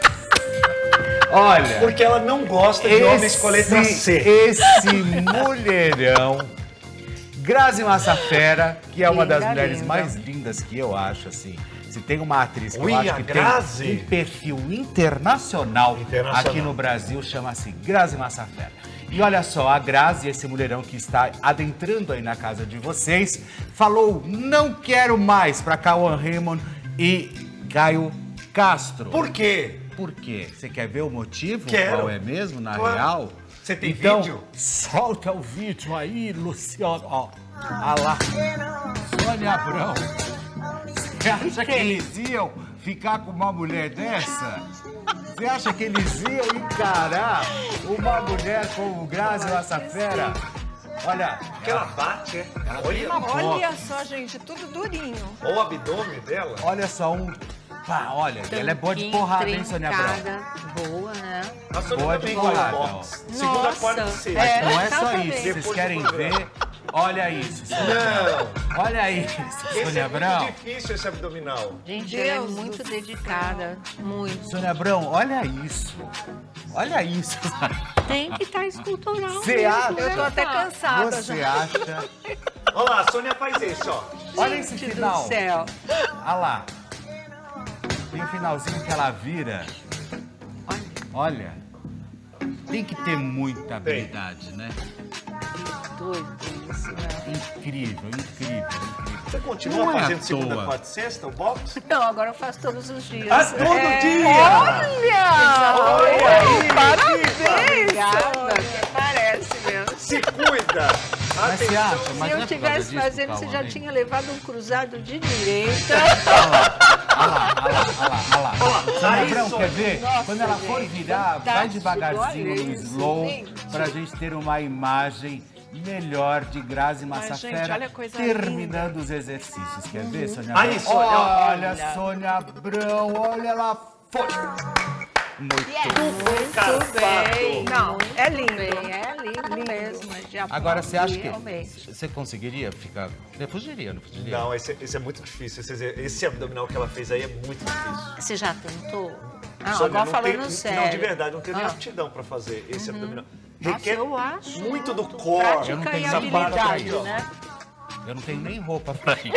Olha, porque ela não gosta de homens com letra C. Esse mulherão, Grazi Massafera, que é uma das mulheres mais lindas que eu acho, assim. Se tem uma atriz que eu acho que tem um perfil internacional aqui no Brasil, chama-se Grazi Massafera. E olha só, a Grazi, esse mulherão que está adentrando aí na casa de vocês, falou: não quero mais para Cauã Raymond e Caio Castro. Por quê? Por quê? Você quer ver o motivo? Quero. Qual é mesmo, na real? Você tem então, vídeo? Solta o vídeo aí, Luciano. Ó, lá. Sônia Abrão. Você acha que eles iam ficar com uma mulher dessa? Você acha que eles iam encarar uma mulher como Grazi Massafera? Olha, que ela bate, olha só, gente, tudo durinho. Olha o abdômen dela. Olha só Pá, olha, ela é boa de porrada, hein, Sônia Abrão? Boa, né? A Sônia boa de porrada. Segunda corda de C. Mas não é só isso, vocês querem ver? Olha isso, Sônia. Olha isso, Sônia Abrão. É muito difícil esse abdominal. Gente, ela é muito dedicada, muito. Sônia Abrão, olha isso. Olha isso. Tem que estar escultural. Você acha? Eu tô até cansada. Você acha? Olha lá, a Sônia faz isso, ó. Olha esse final. Do céu. Olha lá. Tem um finalzinho que ela vira. Olha. Tem que ter muita habilidade, né? doido isso, né? Incrível, incrível, incrível. Você continua Não é fazendo à segunda, toa. quarta e sexta, o boxe? Não, agora eu faço todos os dias. Ah, todo dia! Olha aí, parabéns! Obrigada, parece mesmo. Se cuida! Mas você acha? Se Mas eu não é por causa estivesse disso, fazendo, você já Cauã, hein? tinha levado um cruzado de direita. Olha lá. Sônia Aí, Abrão, Sônia. quer ver? Nossa, Quando ela for gente, virar, vai fantástico, devagarzinho olha no isso, slow, gente. pra gente ter uma imagem melhor de Grazi Massafera gente, olha a coisa terminando os exercícios. Quer ver, Sônia Aí, Abrão? Sônia, Olha, Sônia Abrão, olha lá. Foi. Muito bem. Não, é lindo. Bem, é lindo mesmo. é de Agora, você acha que realmente. você conseguiria ficar... Eu fugiria, não fugiria? Não, esse é muito difícil. Esse abdominal que ela fez aí é muito difícil. Você já tentou? Ah, Sônia, agora não falando tem- sério. Não, de verdade, não tenho nem Ah. aptidão pra fazer esse abdominal. Nossa, Requer eu acho. muito do core. Eu não Prática tenho e essa barra pra habilidade, isso. né? Eu não tenho nem roupa pra isso.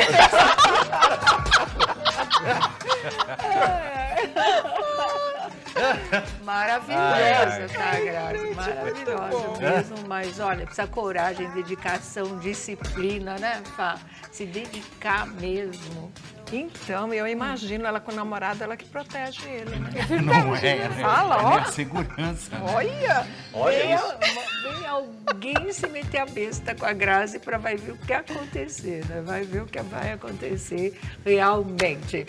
Maravilhosa, tá, Grazi? Maravilhosa mesmo. Mas olha, precisa coragem, dedicação, disciplina, né, Fá? Se dedicar mesmo. Então, eu imagino ela com o namorado, ela que protege ele, né? Não é, né? Fala, ó. É a segurança. né? Olha! Olha isso. Vem alguém se meter a besta com a Grazi para vai ver o que acontecer, né? Vai ver o que vai acontecer realmente.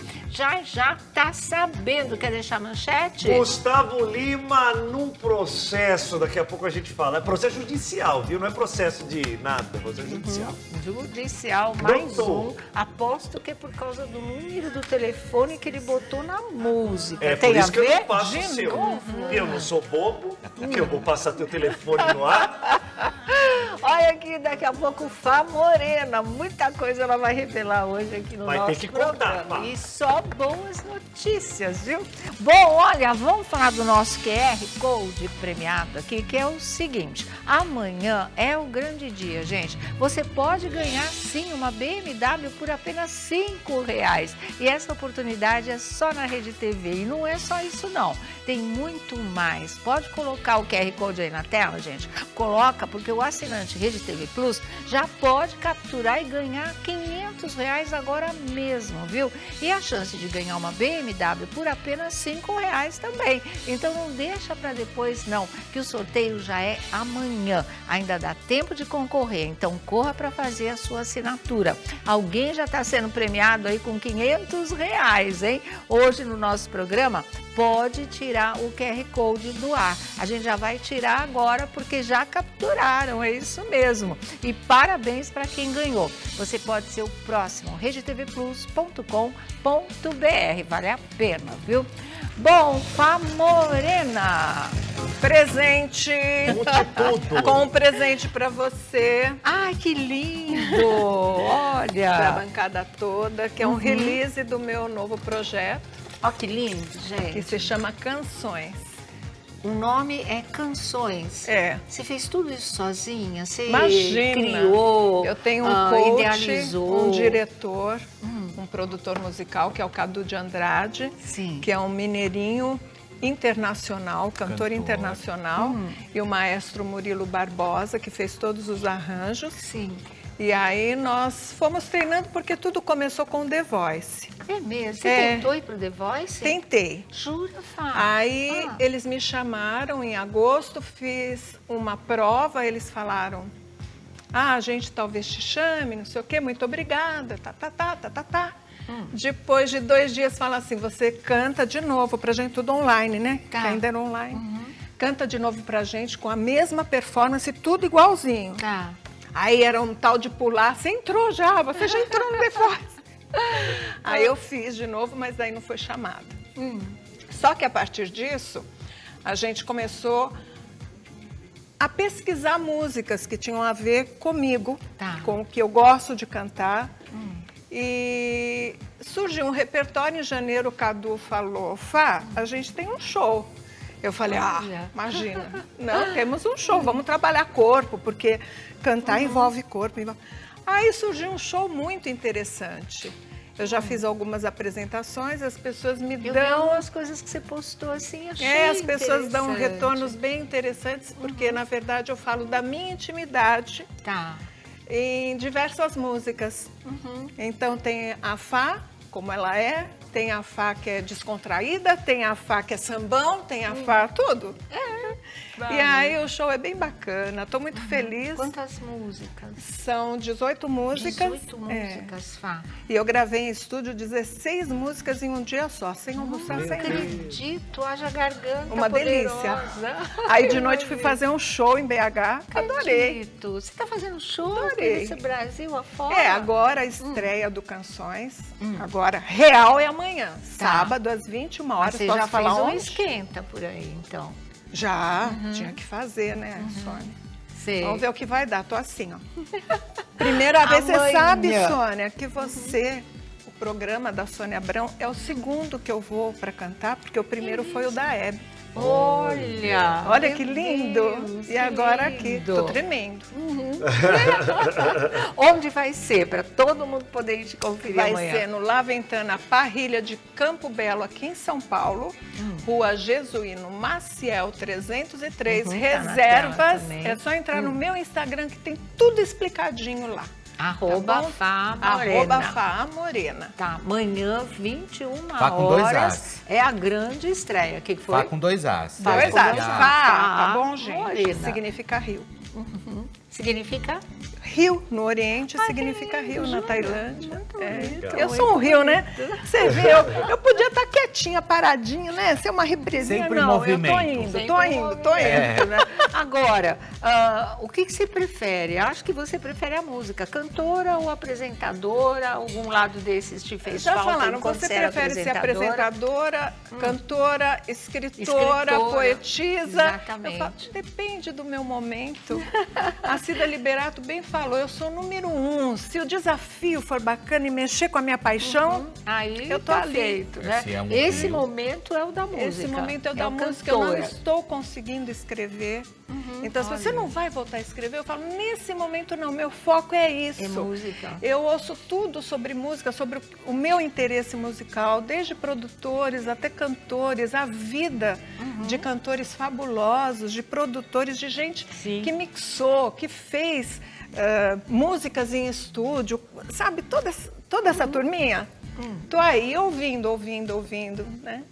Já tá sabendo, quer deixar manchete? Gustavo Lima num processo, daqui a pouco a gente fala. É processo judicial, viu? Não é processo de nada, é processo judicial. Judicial, mais Doutor. um. Aposto que é por causa do número do telefone que ele botou na música. É Tem por isso a que eu ver? não passo o seu. Eu não sou bobo, que eu vou passar teu telefone no ar. Olha aqui, daqui a pouco Fá Morena. Muita coisa ela vai revelar hoje aqui no Vai nosso ter que contar, programa. Fá. E só boas notícias, viu? Bom, olha, vamos falar do nosso QR Code premiado aqui, que é o seguinte. Amanhã é o grande dia, gente. Você pode ganhar, sim, uma BMW por apenas R$5. E essa oportunidade é só na Rede TV. E não é só isso, não. Tem muito mais. Pode colocar o QR Code aí na tela, gente? Coloca, porque o assinante Rede TV Plus já pode capturar e ganhar R$500 agora mesmo, viu? E a chance de ganhar uma BMW por apenas R$5 também. Então não deixa para depois, não, que o sorteio já é amanhã. Ainda dá tempo de concorrer, então corra para fazer a sua assinatura. Alguém já está sendo premiado aí com R$500, hein? Hoje no nosso programa, pode tirar o QR Code do ar. A gente já vai tirar agora porque já capturaram, é isso mesmo. E parabéns para quem ganhou. Você pode ser o próximo, redetvplus.com.br. Vale a pena, viu? Bom, Fá Morena. Presente! Tudo. Com um presente para você, Ai, que lindo! para a Olha! bancada toda, que é um release do meu novo projeto, Ó, que lindo, que gente. se chama Canções. O nome é Canções. É. Você fez tudo isso sozinha? Você Imagina. criou, Eu tenho um coach, idealizou? um diretor, um produtor musical, que é o Cadu de Andrade, Sim. que é um mineirinho internacional, cantor internacional, e o maestro Murilo Barbosa, que fez todos os arranjos. Sim. E aí nós fomos treinando porque tudo começou com The Voice. É mesmo? Você É. tentou ir pro The Voice? Tentei. Jura, Fá? Aí Ah. eles me chamaram em agosto, fiz uma prova, eles falaram: a gente talvez te chame, não sei o quê, muito obrigada, tá. Depois de 2 dias fala assim, você canta de novo pra gente, tudo online, né? Tá. Que ainda era online. Canta de novo pra gente com a mesma performance, tudo igualzinho. Tá. Aí era um tal de pular, você entrou já, você já entrou no The Voice. Aí eu fiz de novo, mas daí não foi chamada. Só que a partir disso, a gente começou a pesquisar músicas que tinham a ver comigo, Tá. com o que eu gosto de cantar. E surgiu um repertório em janeiro, o Cadu falou, Fá, a gente tem um show. Eu falei, Olha. imagina, não, temos um show, vamos trabalhar corpo, porque cantar envolve corpo. Aí surgiu um show muito interessante. Eu já fiz algumas apresentações, as pessoas me Eu dão... vi as coisas que você postou assim, achei as pessoas dão interessante. retornos bem interessantes, porque, na verdade, eu falo da minha intimidade Tá. em diversas músicas. Então, tem a Fá, como ela é, tem a Fá que é descontraída, tem a Fá que é sambão, tem a Fá tudo. E aí o show é bem bacana, estou muito feliz. Quantas músicas? São 18 músicas. 18 músicas, Fá. E eu gravei em estúdio 16 músicas em um dia só, sem almoçar, sem nada. Acredito, haja garganta Uma poderosa. delícia. Aí de noite fui fazer um show em BH, adorei. Acredito. Você está fazendo show Adorei. nesse Brasil afora? Agora a estreia do Canções, agora real é amanhã, sábado às 21 horas. Você Posso já falar fez um onde? esquenta por aí, então. Já, tinha que fazer, né, Sônia? Sei. Vamos ver o que vai dar, tô assim, ó. Primeira vez, você Amanhã. sabe, Sônia, que você, o programa da Sônia Abrão, é o segundo que eu vou para cantar, porque o primeiro foi o da Hebe. Olha Que lindo! Deus, E agora aqui, lindo. tô tremendo. Onde vai ser? Para todo mundo poder te conferir Vai amanhã. ser no La Ventana Parrilha de Campo Belo, aqui em São Paulo, Rua Jesuíno Maciel 303, Tá na reservas. tela também. É só entrar no meu Instagram que tem tudo explicadinho lá. Arroba Tá bom? Fá Morena. Arroba Fá Morena. Tá, amanhã, 21 Fá com dois horas, As. é a grande estreia. O que foi? Fá com 2 As. Fá Dois com As. dois As. Fá, tá bom, gente? Morena. Significa rio. Significa? Rio, no Oriente, significa rio, na jura? Tailândia. Muito É. bonito, Eu muito sou um rio, né? Você vê, eu podia estar quietinha, paradinha, né? Ser uma represinha. Sempre em Não, movimento. eu tô indo, Sempre tô em indo, tô indo. né? Agora, o que você prefere? Acho que você prefere a música. Cantora ou apresentadora? Algum lado desses te fez Já falta falaram, enquanto você era prefere ser apresentadora, cantora, escritora, poetisa? Exatamente. Eu falo, depende do meu momento. A Cida Liberato bem falou, eu sou o número 1. Se o desafio for bacana e mexer com a minha paixão, Aí eu tô tá ali. feito, né? Esse é um Esse trio. momento é o da música. esse momento é o da o música, eu não cantora. estou conseguindo escrever. Então, se você não vai voltar a escrever, eu falo, nesse momento não, meu foco é isso. É música. Eu ouço tudo sobre música, sobre o meu interesse musical, desde produtores até cantores, a vida de cantores fabulosos, de produtores, de gente Sim. que mixou, que fez músicas em estúdio, sabe, toda essa turminha. Tô aí ouvindo, né?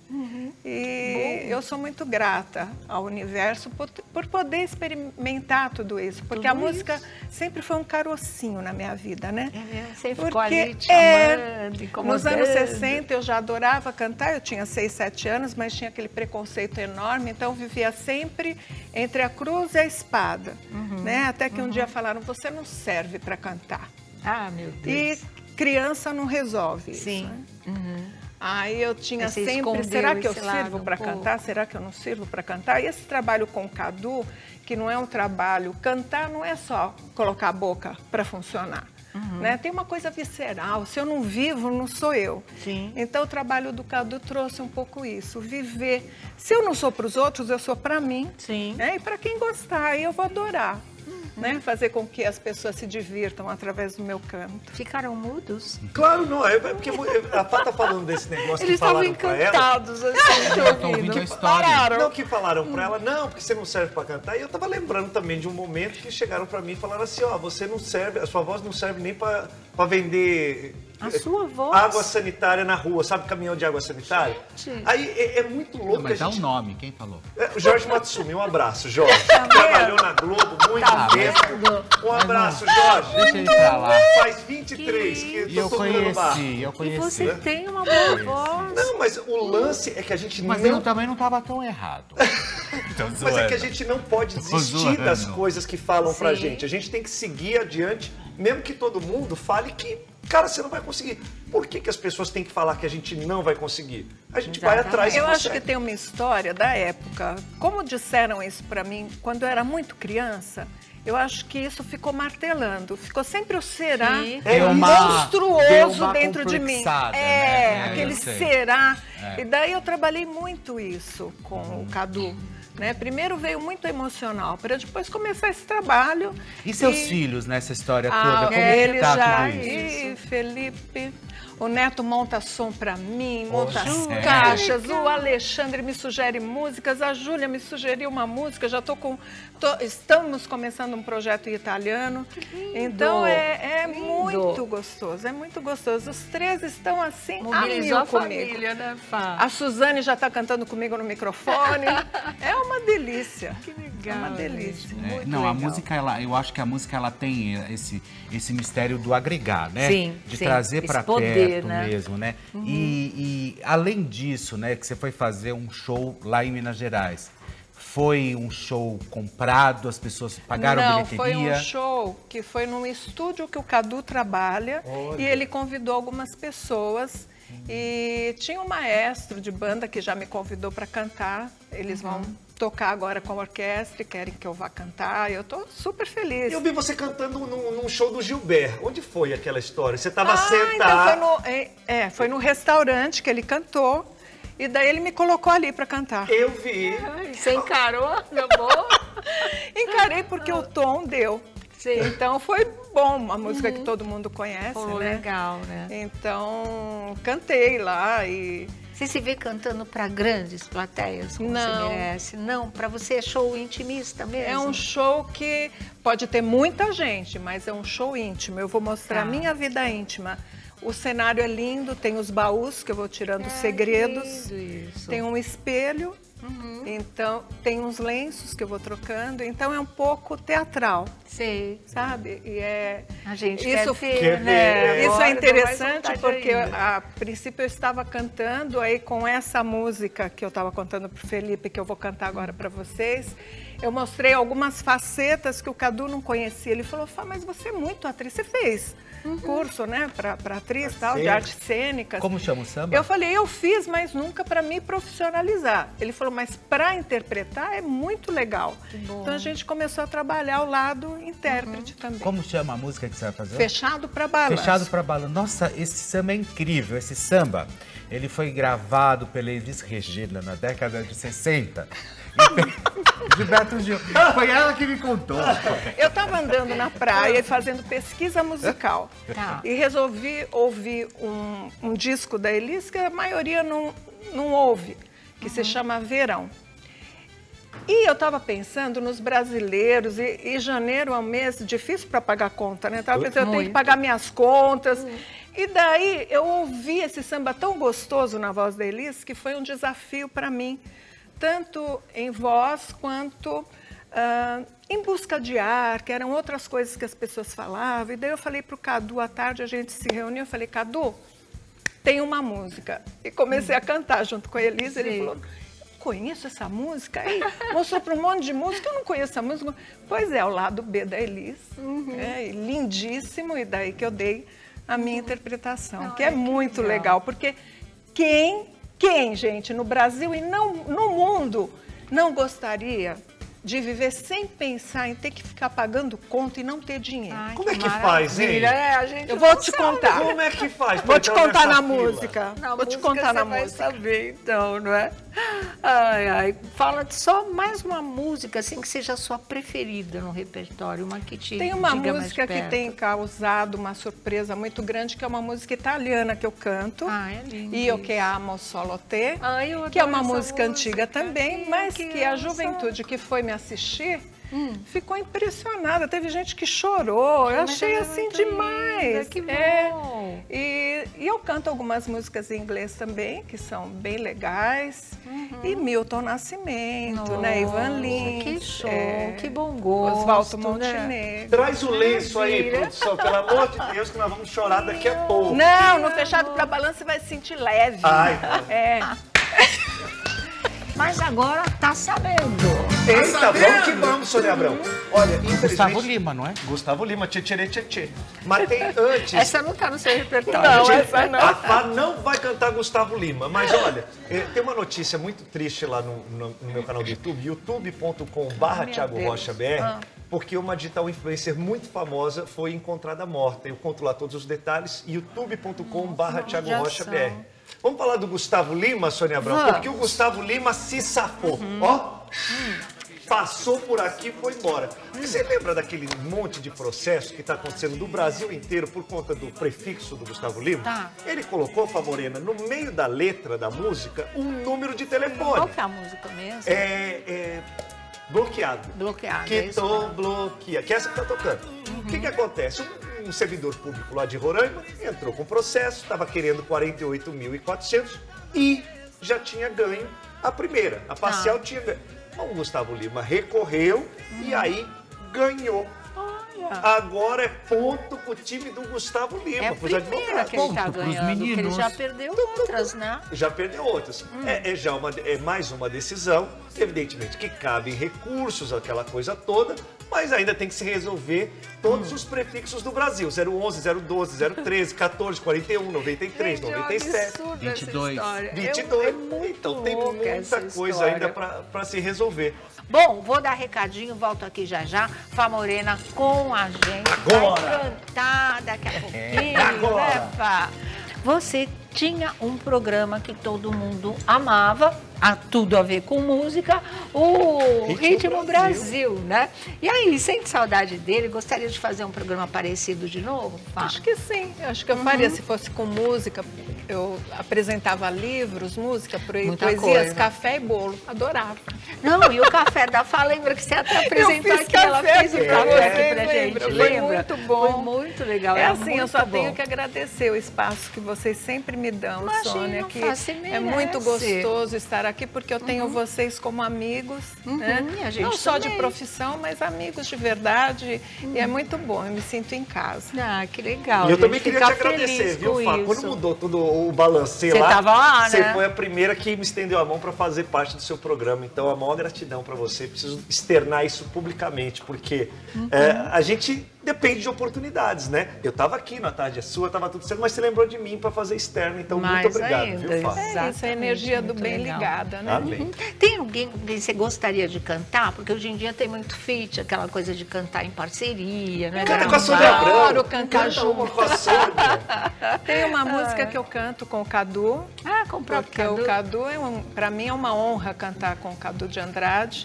E eu sou muito grata ao universo por poder experimentar tudo isso, porque a música sempre foi um carocinho na minha vida, né? Você ficou Porque ali te amando, incomodando. nos anos 60 eu já adorava cantar, eu tinha 6, 7 anos, mas tinha aquele preconceito enorme, então eu vivia sempre entre a cruz e a espada, né? Até que um dia falaram, você não serve para cantar. Ah, meu Deus. E criança não resolve isso, Sim. né? Aí eu tinha Aí você sempre, escondeu será que eu esse lado sirvo um para pouco? cantar? Será que eu não sirvo para cantar? E esse trabalho com o Cadu, que não é um trabalho, cantar não é só colocar a boca para funcionar. Né? Tem uma coisa visceral, se eu não vivo, não sou eu. Sim. Então o trabalho do Cadu trouxe um pouco isso, viver. Se eu não sou para os outros, eu sou para mim. Sim. Né? E para quem gostar, aí eu vou adorar. Né? Fazer com que as pessoas se divirtam através do meu canto. Ficaram mudos? Claro, não. É porque a Fá tá falando desse negócio Eles que falaram estavam pra ela. encantados, assim, te Estão ouvindo. ouvindo a história. Não, que falaram pra ela, não, porque você não serve pra cantar. E eu tava lembrando também de um momento que chegaram pra mim e falaram assim, ó, você não serve, a sua voz não serve nem pra vender A sua voz? água sanitária na rua, sabe, caminhão de água sanitária? Gente. Aí é muito louco Não, mas que a dá um gente... nome, quem falou? O Jorge Matsumi, um abraço, Jorge. Trabalhou na Globo muito tempo. Um abraço, Jorge. Deixa ele pra lá. Faz 23 que E eu tô tocando bar. conheci, eu E conheci. você tem uma boa voz. Não, mas o lance é que a gente Mas não... ele também não estava tão errado. Mas é que a gente não pode desistir zoando. das coisas que falam pra Sim. gente. A gente tem que seguir adiante, mesmo que todo mundo fale que, cara, você não vai conseguir. Por que as pessoas têm que falar que a gente não vai conseguir? A gente vai atrás e Eu acho consegue. que tem uma história da época. Como disseram isso para mim quando eu era muito criança, eu acho que isso ficou martelando. Ficou sempre o será Sim. Deu uma- deu monstruoso uma dentro de mim. complexada, É, né? aquele Eu sei. será. E daí eu trabalhei muito isso com o Cadu. né? Primeiro veio muito emocional, para depois começar esse trabalho. E seus filhos nessa história toda? Como Eles tá já, tudo isso? e Felipe, o Neto monta som para mim, monta as caixas, o Alexandre me sugere músicas, a Júlia me sugeriu uma música, já estamos começando um projeto italiano, então é muito gostoso, é muito gostoso. Os três estão assim, mobilizou a comigo. Família, né, Fá? A Suzane já está cantando comigo no microfone, é uma delícia. Que legal. É uma delícia. Não, a música, eu acho que a música ela tem esse mistério do agregar, né? Sim, de sim. trazer para perto, né? mesmo, né? E além disso, né, que você foi fazer um show lá em Minas Gerais. Foi um show comprado, as pessoas pagaram bilheteria? Não, foi um show que foi num estúdio que o Cadu trabalha. Olha. E ele convidou algumas pessoas. E tinha um maestro de banda que já me convidou para cantar. Eles vão tocar agora com a orquestra e querem que eu vá cantar. Eu estou super feliz. Eu vi você cantando num show do Gilberto. Onde foi aquela história? Você estava sentada... Então foi no restaurante que ele cantou. E daí ele me colocou ali para cantar. Eu vi. Você encarou? Acabou? Encarei porque o tom deu. Sim. Então foi bom, uma música que todo mundo conhece, né? Legal, né? Então cantei lá e... Você se vê cantando para grandes plateias, como Não. você merece? Não, para você é show intimista mesmo? É um show que pode ter muita gente, mas é um show íntimo. Eu vou mostrar a minha vida íntima. O cenário é lindo, tem os baús que eu vou tirando os segredos. Tem um espelho, então tem uns lenços que eu vou trocando. Então é um pouco teatral. Sei. Sabe? E a gente isso, quer ver, isso agora é interessante dá mais vontade porque ainda. a princípio eu estava cantando aí com essa música que eu estava contando para o Felipe, que eu vou cantar agora para vocês. Eu mostrei algumas facetas que o Cadu não conhecia. Ele falou, Fá, mas você é muito atriz, você fez curso, né, para atriz, tal, de artes cênicas. Como chama o samba? Eu falei, eu fiz, mas nunca para me profissionalizar. Ele falou, mas para interpretar é muito legal. Então a gente começou a trabalhar o lado intérprete também. Como chama a música que você vai fazer? Fechado para balanço. Fechado para balanço. Nossa, esse samba é incrível. Esse samba, ele foi gravado pela Elis Regina na década de 60. Gilberto Gil. Foi ela que me contou. Eu estava andando na praia e fazendo pesquisa musical. E resolvi ouvir um disco da Elis que a maioria não ouve, que se chama Verão. E eu estava pensando nos brasileiros, e janeiro é um mês difícil para pagar conta, né? Estava pensando, eu tenho que pagar minhas contas. E daí eu ouvi esse samba tão gostoso na voz da Elis, que foi um desafio para mim, tanto em voz quanto em busca de ar, que eram outras coisas que as pessoas falavam. E daí eu falei para o Cadu, à tarde a gente se reuniu, eu falei, Cadu, tem uma música. E comecei a cantar junto com a Elis, ele falou, conheço essa música? Aí mostrou para um monte de música, eu não conheço essa música. Pois é, o lado B da Elis, lindíssimo, e daí que eu dei a minha interpretação, que é muito legal, porque quem, gente, no Brasil e não no mundo, não gostaria de viver sem pensar em ter que ficar pagando conta e não ter dinheiro? Ai, Como é que faz, hein? Eu vou te contar. Como é que faz? Vou te contar na fila? música. Vou te contar na música. Você vai saber, então, não é? Ai, fala só mais uma música, assim, que seja a sua preferida no repertório, uma que te Tem uma diga música mais que tem causado uma surpresa muito grande, que é uma música italiana que eu canto. É lindo. Io che amo solo te, eu que é uma adoro essa música antiga também, mas que a amo juventude que foi me assistir ficou impressionada. Teve gente que chorou. Eu achei assim demais. Que bom. E eu canto algumas músicas em inglês também, que são bem legais. E Milton Nascimento, né? Ivan Lins. Que show, que bom gosto. Oswaldo Montenegro. Traz o lenço aí, produção, pelo amor de Deus, que nós vamos chorar daqui a pouco. Não, no Fechado para Balanço você vai se sentir leve. Mas agora tá sabendo. Eita, vamos que vamos, Sônia Abrão. Olha, infelizmente... Gustavo Lima, não é? Gustavo Lima, tchê. Mas tem antes... Essa não tá no seu repertório. Não, essa não. A Fá não vai cantar Gustavo Lima. Mas olha, tem uma notícia muito triste lá no meu canal do YouTube, youtube.com/Thiago Rocha BR, porque uma digital influencer muito famosa foi encontrada morta. Eu conto lá todos os detalhes, youtube.com/Thiago Rocha BR. Vamos falar do Gustavo Lima, Sônia Abrão? Porque o Gustavo Lima se safou. Ó, Passou por aqui e foi embora. Você lembra daquele monte de processo que está acontecendo no Brasil inteiro por conta do prefixo do Gustavo Lima? Tá. Ele colocou, Favorena, no meio da letra da música, um número de telefone. Qual que é a música mesmo? Bloqueado. Bloqueado. Que tô bloqueado. Que é essa que tá tocando. O que acontece? Um servidor público lá de Roraima entrou com processo, estava querendo 48.400 e já tinha ganho a primeira. A parcial tinha ganho. O Gustavo Lima recorreu e aí ganhou. Agora é ponto pro time do Gustavo Lima. É a primeira que ele está ganhando, porque ele já perdeu outras, né? Já perdeu outras. É mais uma decisão, evidentemente, que cabe recursos, aquela coisa toda, mas ainda tem que se resolver todos os prefixos do Brasil. 011, 012, 013, 14, 41, 93, 97, 22. 22. Então tem muita coisa ainda para se resolver. Bom, vou dar recadinho, volto aqui já já. Famorena com a gente. Agora! Vai cantar daqui a pouquinho, né, Fá? Você tinha um programa que todo mundo amava, tudo a ver com música, o Ritmo Brasil, né? E aí, sente saudade dele? Gostaria de fazer um programa parecido de novo? Fá? Acho que sim, acho que eu faria se fosse com música. Eu apresentava livros, música, poesias, café e bolo. Adorava. Não, e o café da Fá, lembra que você até apresentou aqui, ela fez o café aqui pra gente, Foi lembra? muito bom. Foi muito legal. É assim, eu só bom. tenho que agradecer o espaço que vocês sempre me dão, Imagina, Sônia, que Fá, é muito gostoso estar aqui, porque eu tenho vocês como amigos, né? A gente não só também. de profissão, mas amigos de verdade, e é muito bom, eu me sinto em casa. Ah, que legal. E eu gente, também queria te fica agradecer, feliz viu, com Fá? isso. Quando mudou todo o balancê Você lá, tava lá, você né? foi a primeira que me estendeu a mão para fazer parte do seu programa. Então, a maior gratidão para você. Preciso externar isso publicamente, porque a gente depende de oportunidades, né? Eu estava aqui na tarde, a sua estava tudo certo, mas você lembrou de mim para fazer externo. Então, Mais muito obrigado, ainda, viu, Fá? É isso, a energia do muito bem legal. ligada, né? Amém. Tem alguém com quem você gostaria de cantar? Porque hoje em dia tem muito feat, aquela coisa de cantar em parceria, né? Canta com a Sônia Abrão. Adoro cantar Canta uma junto. com a Sônia. Tem uma música que eu canto com o Cadu. Com o próprio Porque o Cadu, para mim, é uma honra cantar com o Cadu de Andrade.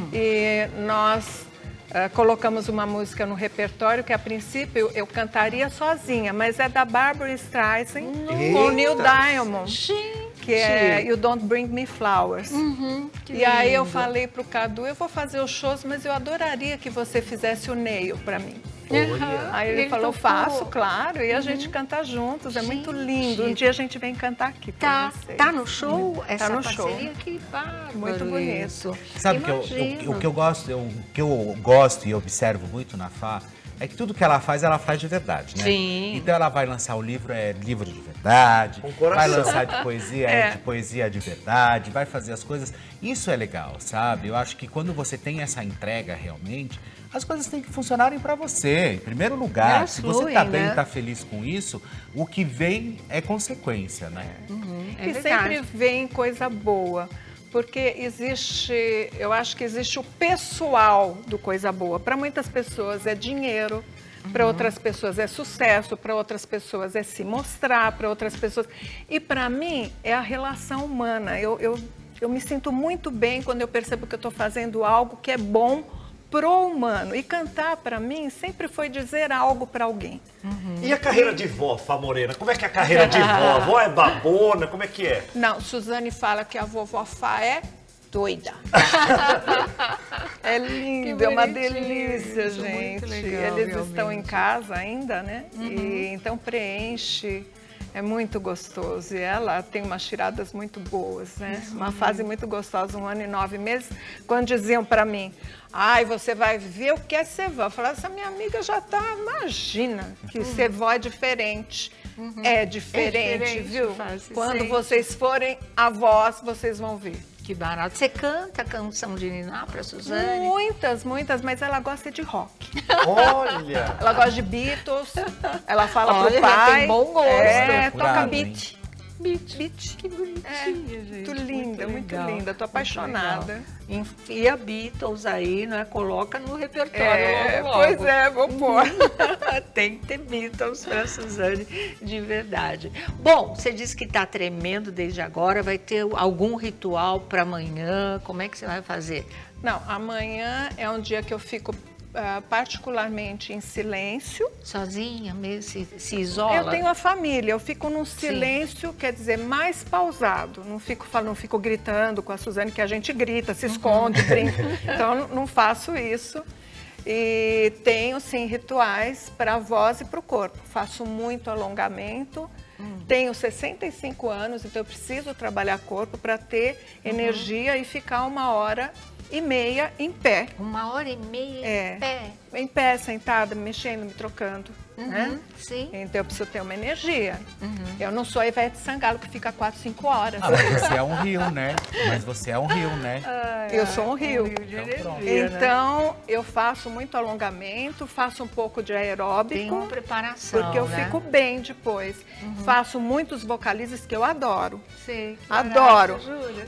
E nós colocamos uma música no repertório que, a princípio, eu cantaria sozinha, mas é da Barbra Streisand com o Neil Diamond. Gente! Que é You Don't Bring Me Flowers. E aí eu falei pro Cadu, eu vou fazer os shows, mas eu adoraria que você fizesse o Neil para mim. Aí ele falou, topou. faço, claro, e a gente canta juntos, é muito lindo. Um dia a gente vem cantar aqui pra vocês. Tá no show essa no parceria? show. Que bárbaro. Muito bonito. Isso. Sabe que o que eu gosto e observo muito na Fá é que tudo que ela faz de verdade, né? Sim. Então ela vai lançar o livro, é livro de verdade, Com coração. vai lançar de poesia de verdade, vai fazer as coisas. Isso é legal, sabe? Eu acho que quando você tem essa entrega realmente, as coisas têm que funcionarem para você. Em primeiro lugar, Elas se você fluem, tá bem, né? tá feliz com isso, o que vem é consequência, né? E sempre vem coisa boa. Porque eu acho que existe o pessoal do coisa boa. Para muitas pessoas é dinheiro, para outras pessoas é sucesso, para outras pessoas é se mostrar, para outras pessoas... E para mim é a relação humana. Eu me sinto muito bem quando eu percebo que eu estou fazendo algo que é bom pro humano. E cantar, para mim, sempre foi dizer algo para alguém. E a carreira de vó, Fá Morena? Como é que é a carreira de vó? A vó é babona? Como é que é? Não, Suzane fala que a vovó Fá é doida. É lindo, é uma delícia, gente. legal, Eles estão realmente. em casa ainda, né? E então preenche. É muito gostoso. E ela tem umas tiradas muito boas, né? Uma fase muito gostosa, 1 ano e 9 meses. Quando diziam para mim, ai, você vai ver o que é ser vó. Eu falava, essa minha amiga já tá, imagina, que ser vó é diferente. É diferente, viu? Fácil, Quando sim. vocês forem avós, vocês vão ver. Que barato. Você canta canção de Niná pra Suzane? Muitas, mas ela gosta de rock. Olha! Ela gosta de Beatles, ela fala Olha, pro já pai. tem bom gosto. É, toca Curado, beat. Beat. Que bonitinha, gente. Muito linda, muito linda. Tô apaixonada. Enfia Beatles aí, né? Coloca no repertório logo. Pois é, vou pôr. Tem que ter Beatles para Suzane de verdade. Bom, você disse que está tremendo desde agora. Vai ter algum ritual para amanhã? Como é que você vai fazer? Não, amanhã é um dia que eu fico particularmente em silêncio. Sozinha mesmo? Se isola? Eu tenho a família, eu fico num silêncio, quer dizer, mais pausado. Não fico gritando com a Suzane, que a gente grita, se esconde, brinca. Então, não faço isso. E tenho, sim, rituais para a voz e para o corpo. Faço muito alongamento. Tenho 65 anos, então eu preciso trabalhar corpo para ter energia e ficar 1h30 em pé. 1h30 em pé? Em pé, sentada, me mexendo, me trocando. Né? Sim. Então eu preciso ter uma energia. Eu não sou a Ivete Sangalo que fica 4, 5 horas. Ah, mas você é um rio, né? Eu sou um rio. Então, eu faço muito alongamento, faço um pouco de aeróbico. Tem uma preparação, porque eu fico bem depois. Faço muitos vocalizes que eu adoro. Sei. Adoro.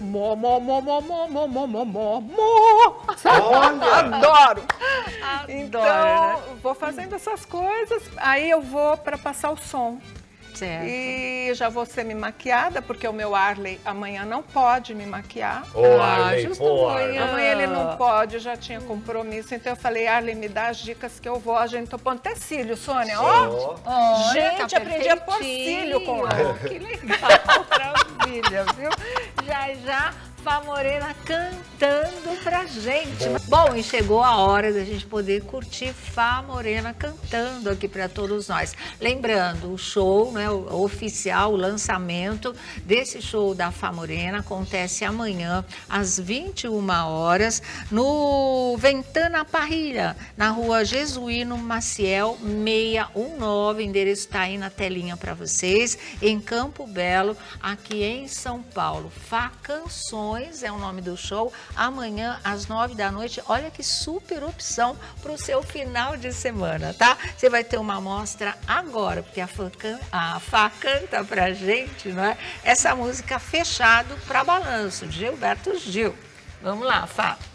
Adoro. Então, vou fazendo essas coisas, aí eu vou para passar o som. Certo. E já vou ser me maquiada, porque o meu Arley amanhã não pode me maquiar. Arley, Amanhã ele não pode, já tinha compromisso. Então eu falei, Arley, me dá as dicas que eu vou. A gente tô pondo até cílio, Sônia. Gente, aprendi a pôr cílio com ela. Que legal, maravilha, viu? Já Fá Morena cantando pra gente. Bom, e chegou a hora da gente poder curtir Fá Morena cantando aqui para todos nós. Lembrando, o show, né, o oficial, o lançamento desse show da Fá Morena acontece amanhã às 21 horas no Ventana Parrilha, na rua Jesuíno Maciel 619. O endereço está aí na telinha para vocês, em Campo Belo, aqui em São Paulo. Fá Canções é o nome do show, amanhã às 9 da noite. Olha que super opção para o seu final de semana, tá? Você vai ter uma amostra agora, porque a Fá canta pra gente, não é? Essa música Fechado para Balanço, de Gilberto Gil. Vamos lá, Fá.